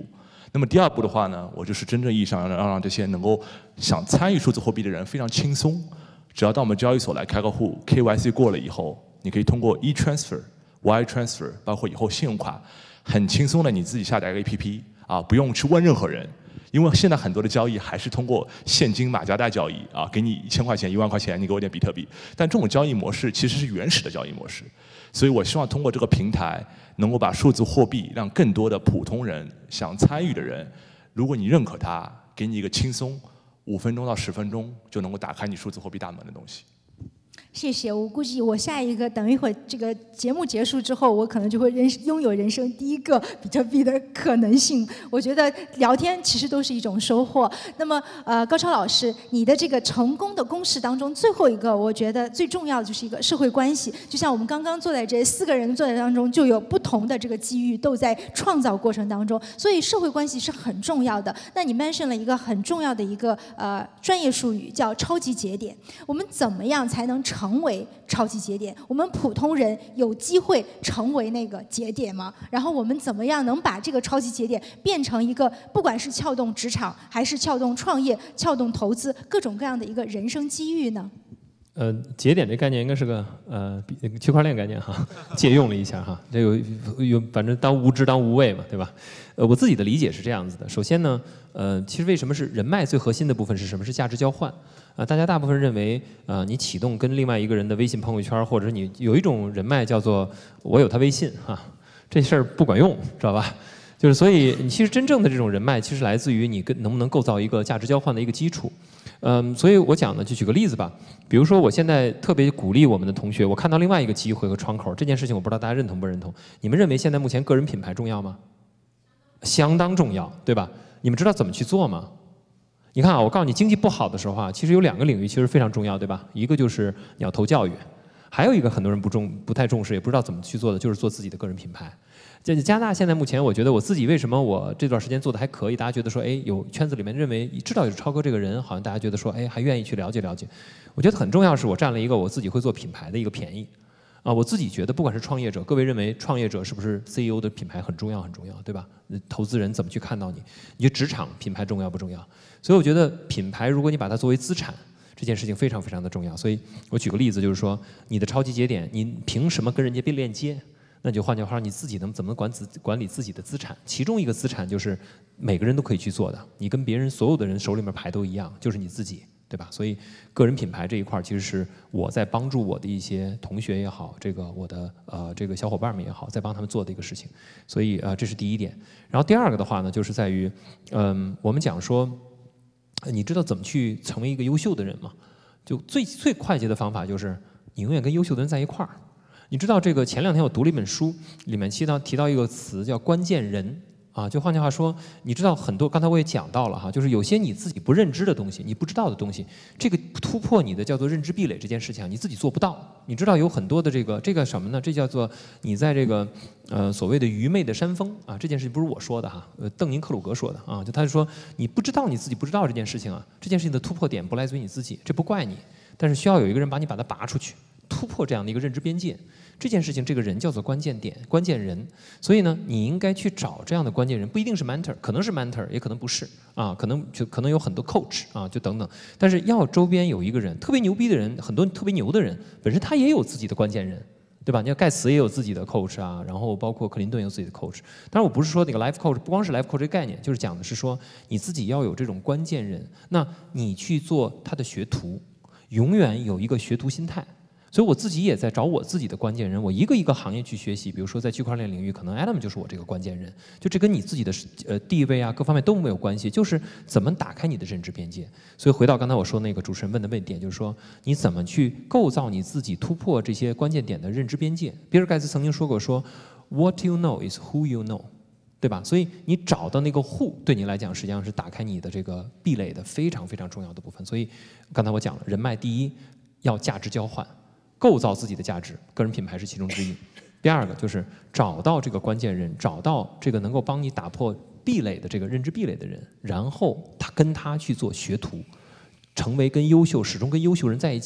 那么第二步的话呢，我就是真正意义上让这些能够想参与数字货币的人非常轻松，只要到我们交易所来开个户 ，KYC 过了以后，你可以通过 e-transfer、wire transfer， 包括以后信用卡，很轻松的你自己下载一个 APP 啊，不用去问任何人。因为现在很多的交易还是通过现金马甲带交易啊，给你1000块钱、1万块钱，你给我点比特币。但这种交易模式其实是原始的交易模式，所以我希望通过这个平台，能够把数字货币让更多的普通人想参与的人，如果你认可它，给你一个轻松5分钟到10分钟就能够打开你数字货币大门的东西。 谢谢，我估计我下一个等一会儿这个节目结束之后，我可能就会拥有人生第一个比特币的可能性。我觉得聊天其实都是一种收获。那么高超老师，你的这个成功的公式当中，最后一个我觉得最重要的就是一个社会关系。就像我们刚刚坐在这4个人坐在当中，就有不同的这个机遇都在创造过程当中，所以社会关系是很重要的。那你 mention 了一个很重要的一个专业术语，叫超级节点。我们怎么样才能成为超级节点？我们普通人有机会成为那个节点吗？然后我们怎么样能把这个超级节点变成一个不管是撬动职场，还是撬动创业、撬动投资，各种各样的一个人生机遇呢？ 节点这概念应该是个区块链概念哈，借用了一下哈。这有反正当无知当无畏嘛，对吧？我自己的理解是这样子的。首先呢，其实为什么是人脉最核心的部分是什么？是价值交换。大家大部分认为，你启动跟另外一个人的微信朋友圈，或者是你有一种人脉叫做我有他微信哈，这事儿不管用，知道吧？就是所以你其实真正的这种人脉，其实来自于你能不能构造一个价值交换的一个基础。所以我讲呢，就举个例子吧。比如说，我现在特别鼓励我们的同学，我看到另外一个机会和窗口，这件事情我不知道大家认同不认同？你们认为现在目前个人品牌重要吗？相当重要，对吧？你们知道怎么去做吗？你看啊，我告诉你，经济不好的时候啊，其实有2个领域其实非常重要，对吧？一个就是你要投教育，还有一个很多人不太重视，也不知道怎么去做的，就是做自己的个人品牌。加拿大现在目前，我觉得我自己为什么我这段时间做的还可以，大家觉得说，哎，有圈子里面认为知道有超哥这个人，好像大家觉得说，哎，还愿意去了解了解。我觉得很重要是我占了一个我自己会做品牌的一个便宜。我自己觉得，不管是创业者，各位认为创业者是不是 CEO 的品牌很重要很重要，对吧？投资人怎么去看到你？你职场品牌重要不重要？所以我觉得品牌，如果你把它作为资产，这件事情非常非常的重要。所以我举个例子，就是说你的超级节点，你凭什么跟人家链接？那你就换句话说，你自己怎么管理自己的资产？其中一个资产就是每个人都可以去做的，你跟别人所有的人手里面牌都一样，就是你自己。对吧？所以个人品牌这一块，其实是我在帮助我的一些同学也好，我的这个小伙伴们也好，在帮他们做的一个事情。所以这是第一点。然后第二个的话呢，就是在于我们讲说，你知道怎么去成为一个优秀的人吗？就最快捷的方法就是你永远跟优秀的人在一块儿。你知道这个前2天我读了一本书，里面提到一个词叫关键人。就换句话说，你知道很多，刚才我也讲到了哈，就是有些你自己不认知的东西，你不知道的东西，这个突破你的叫做认知壁垒这件事情，你自己做不到。你知道有很多的这个什么呢？这叫做你在这个所谓的愚昧的山峰啊，这件事情不是我说的哈，邓宁克鲁格说的啊，就他就说你不知道你自己不知道这件事情啊，这件事情的突破点不来自于你自己，这不怪你，但是需要有一个人把它拔出去，突破这样的一个认知边界。这件事情，这个人叫做关键点、关键人，所以呢，你应该去找这样的关键人，不一定是 mentor， 可能是 mentor， 也可能不是啊，可能有很多 coach 啊，就等等，但是要周边有一个人特别牛逼的人，很多特别牛的人，本身他也有自己的关键人，对吧？你看盖茨也有自己的 coach 啊，然后包括克林顿有自己的 coach。当然，我不是说那个 life coach， 不光是 life coach 这个概念，就是讲的是说你自己要有这种关键人，那你去做他的学徒，永远有一个学徒心态。所以我自己也在找我自己的关键人，我一个一个行业去学习。比如说在区块链领域，可能 Adam 就是我这个关键人，就这跟你自己的地位啊各方面都没有关系，就是怎么打开你的认知边界。所以回到刚才我说那个主持人问的问点，就是说你怎么去构造你自己突破这些关键点的认知边界。比尔盖茨曾经说过说 ，What you know is who you know， 对吧？所以你找到那个 who 对你来讲，实际上是打开你的这个壁垒的非常非常重要的部分。所以刚才我讲了，人脉第一要价值交换。构造自己的价值，个人品牌是其中之一。第二个就是找到这个关键人，找到这个能够帮你打破壁垒的这个认知壁垒的人，然后跟他去做学徒，成为始终跟优秀人在一起，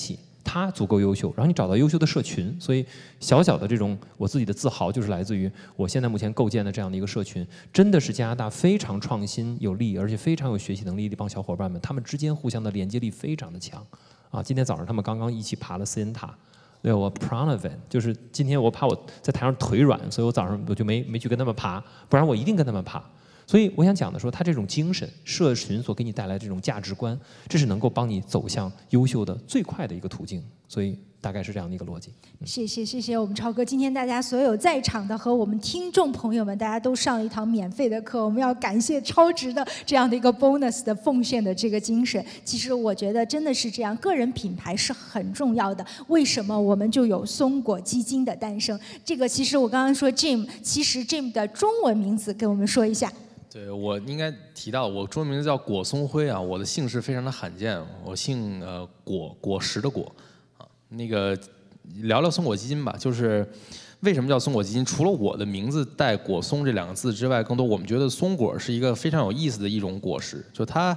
他足够优秀，然后你找到优秀的社群，所以小小的这种我自己的自豪就是来自于我现在目前构建的这样的一个社群，真的是加拿大非常创新有力，而且非常有学习能力的一帮小伙伴们，他们之间互相的连接力非常的强。啊，今天早上他们刚刚一起爬了斯恩塔。对，我 proud of it， 就是今天我怕我在台上腿软，所以我早上我就没去跟他们爬，不然我一定跟他们爬。所以我想讲的说，他这种精神，社群所给你带来这种价值观，这是能够帮你走向优秀的最快的一个途径。所以大概是这样的一个逻辑。 谢谢我们超哥，今天大家所有在场的和我们听众朋友们，大家都上了一堂免费的课，我们要感谢超值的这样的一个 bonus 的奉献的这个精神。其实我觉得真的是这样，个人品牌是很重要的。为什么我们就有松果基金的诞生？这个其实我刚刚说 Jim， 其实 Jim 的中文名字跟我们说一下。 对，我应该提到，我中文名字叫果松辉啊，我的姓氏非常的罕见，我姓果实的果啊。那个聊聊松果基金吧，就是为什么叫松果基金？除了我的名字带果松这2个字之外，更多我们觉得松果是一个非常有意思的一种果实，就它，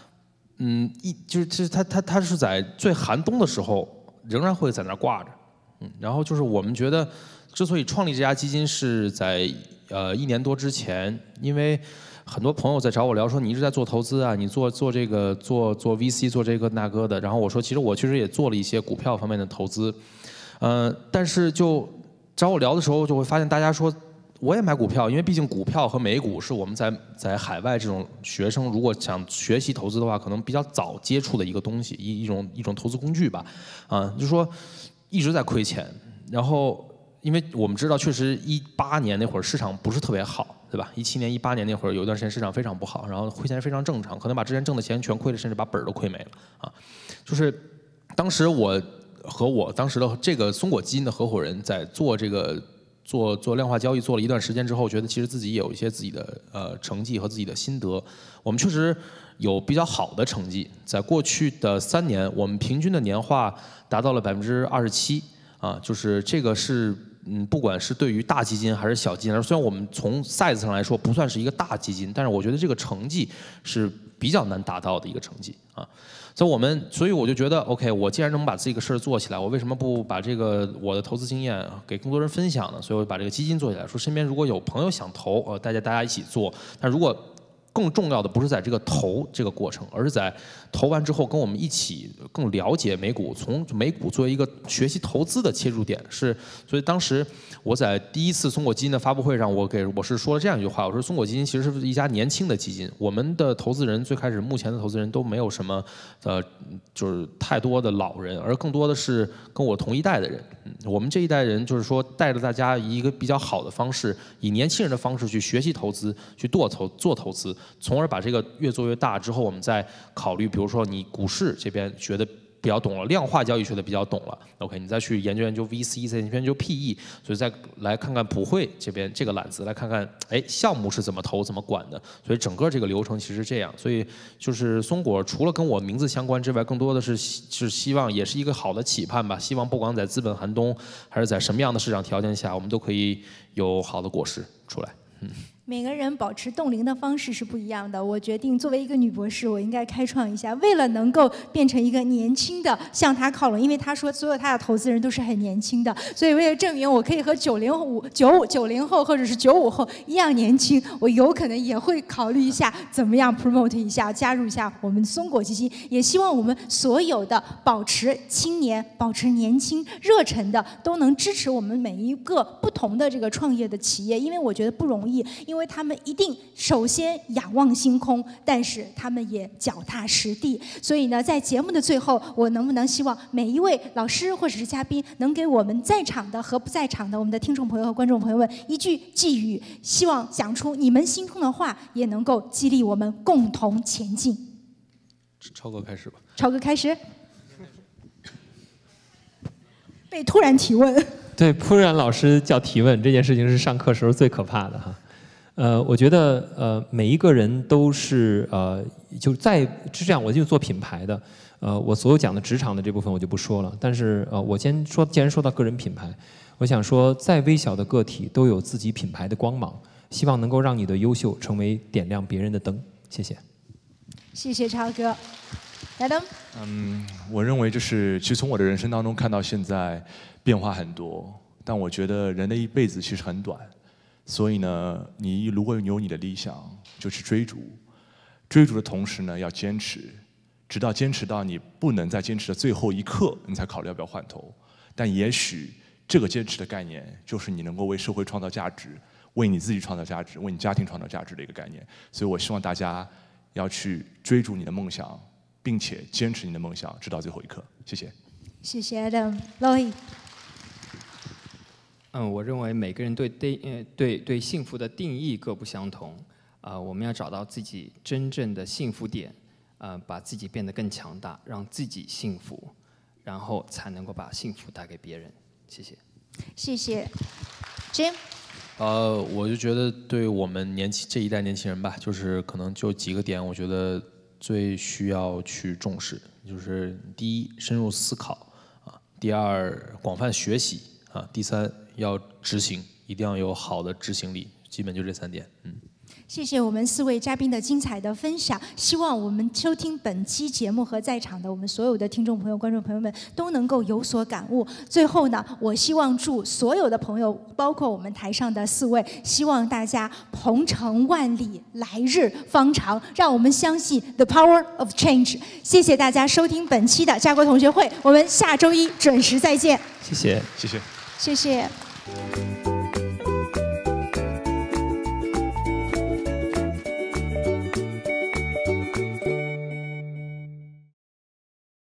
它是在最寒冬的时候仍然会在那儿挂着，然后就是我们觉得，之所以创立这家基金是在1年多之前，因为很多朋友在找我聊说你一直在做投资啊，你做这个做 VC 做这个那个的，然后我说其实我确实也做了一些股票方面的投资，但是就找我聊的时候就会发现大家说我也买股票，因为毕竟股票和美股是我们在海外这种学生如果想学习投资的话，可能比较早接触的一个东西，一种投资工具吧，就说一直在亏钱，然后。因为我们知道，确实18年那会儿市场不是特别好，对吧？17年、18年那会儿有一段时间市场非常不好，然后亏钱是非常正常，可能把之前挣的钱全亏了，甚至把本儿都亏没了啊。就是当时我和我当时的这个松果基金的合伙人在做这个做量化交易做了一段时间之后，觉得其实自己也有一些自己的成绩和自己的心得。我们确实有比较好的成绩，在过去的3年，我们平均的年化达到了27%啊，就是这个是。不管是对于大基金还是小基金来说，虽然我们从 size 上来说不算是一个大基金，但是我觉得这个成绩是比较难达到的一个成绩啊。所以我就觉得 OK， 我既然能把这个事儿做起来，我为什么不把这个我的投资经验给更多人分享呢？所以我把这个基金做起来，说身边如果有朋友想投，大家一起做。但如果更重要的不是在这个投这个过程，而是在投完之后跟我们一起更了解美股，从美股作为一个学习投资的切入点是。所以当时我在第一次松果基金的发布会上，我是说了这样一句话，我说松果基金其实是一家年轻的基金，我们的投资人最开始目前的投资人都没有什么就是太多的老人，而更多的是跟我同一代的人。我们这一代人就是说带着大家以一个比较好的方式，以年轻人的方式去学习投资，去做投资。从而把这个越做越大之后，我们再考虑，比如说你股市这边学的比较懂了，量化交易学的比较懂了 ，OK， 你再去研究 VC， 再研究 PE， 所以再来看看普惠这边这个揽子，来看看项目是怎么投、怎么管的。所以整个这个流程其实是这样。所以就是松果除了跟我名字相关之外，更多的是希望也是一个好的期盼吧。希望不管在资本寒冬，还是在什么样的市场条件下，我们都可以有好的果实出来。 每个人保持冻龄的方式是不一样的。我决定作为一个女博士，我应该开创一下，为了能够变成一个年轻的向她靠拢，因为她说所有她的投资人都是很年轻的，所以为了证明我可以和90后或者是95后一样年轻，我有可能也会考虑一下怎么样 promote 一下，加入一下我们松果基金。也希望我们所有的保持青年、保持年轻、热忱的，都能支持我们每一个不同的这个创业的企业，因为我觉得不容易。因为他们一定首先仰望星空，但是他们也脚踏实地。所以呢，在节目的最后，我能不能希望每一位老师或者是嘉宾，能给我们在场的和不在场的我们的听众朋友和观众朋友们一句寄语，希望讲出你们心中的话，也能够激励我们共同前进。 超哥开始吧。 超哥开始。被突然提问。 对，突然老师叫提问这件事情是上课时候最可怕的哈。我觉得每一个人都是就在是这样，我就做品牌的，我所有讲的职场的这部分我就不说了。但是我先说，既然说到个人品牌，我想说，再微小的个体都有自己品牌的光芒，希望能够让你的优秀成为点亮别人的灯。谢谢。 谢谢超哥。 Adam， 我认为就是其实从我的人生当中看到现在变化很多，但我觉得人的一辈子其实很短，所以呢，你如果有你的理想，就去追逐，追逐的同时呢，要坚持，直到坚持到你不能再坚持的最后一刻，你才考虑要不要换头。但也许这个坚持的概念，就是你能够为社会创造价值，为你自己创造价值，为你家庭创造价值的一个概念。所以我希望大家要去追逐你的梦想，并且坚持你的梦想，直到最后一刻。谢谢。 谢谢 Adam。Loy， 我认为每个人对幸福的定义各不相同。我们要找到自己真正的幸福点，把自己变得更强大，让自己幸福，然后才能够把幸福带给别人。谢谢。 谢谢 Jim。 我就觉得对我们这一代年轻人吧，就是可能就几个点，我觉得最需要去重视，就是第一，深入思考啊；第二，广泛学习啊；第三，要执行，一定要有好的执行力，基本就这3点。 谢谢我们4位嘉宾的精彩的分享，希望我们收听本期节目和在场的我们所有的听众朋友、观众朋友们都能够有所感悟。最后呢，我希望祝所有的朋友，包括我们台上的4位，希望大家鹏程万里，来日方长，让我们相信 the power of change。谢谢大家收听本期的家国同学会，我们下周一准时再见。 谢谢， 谢谢， 谢谢。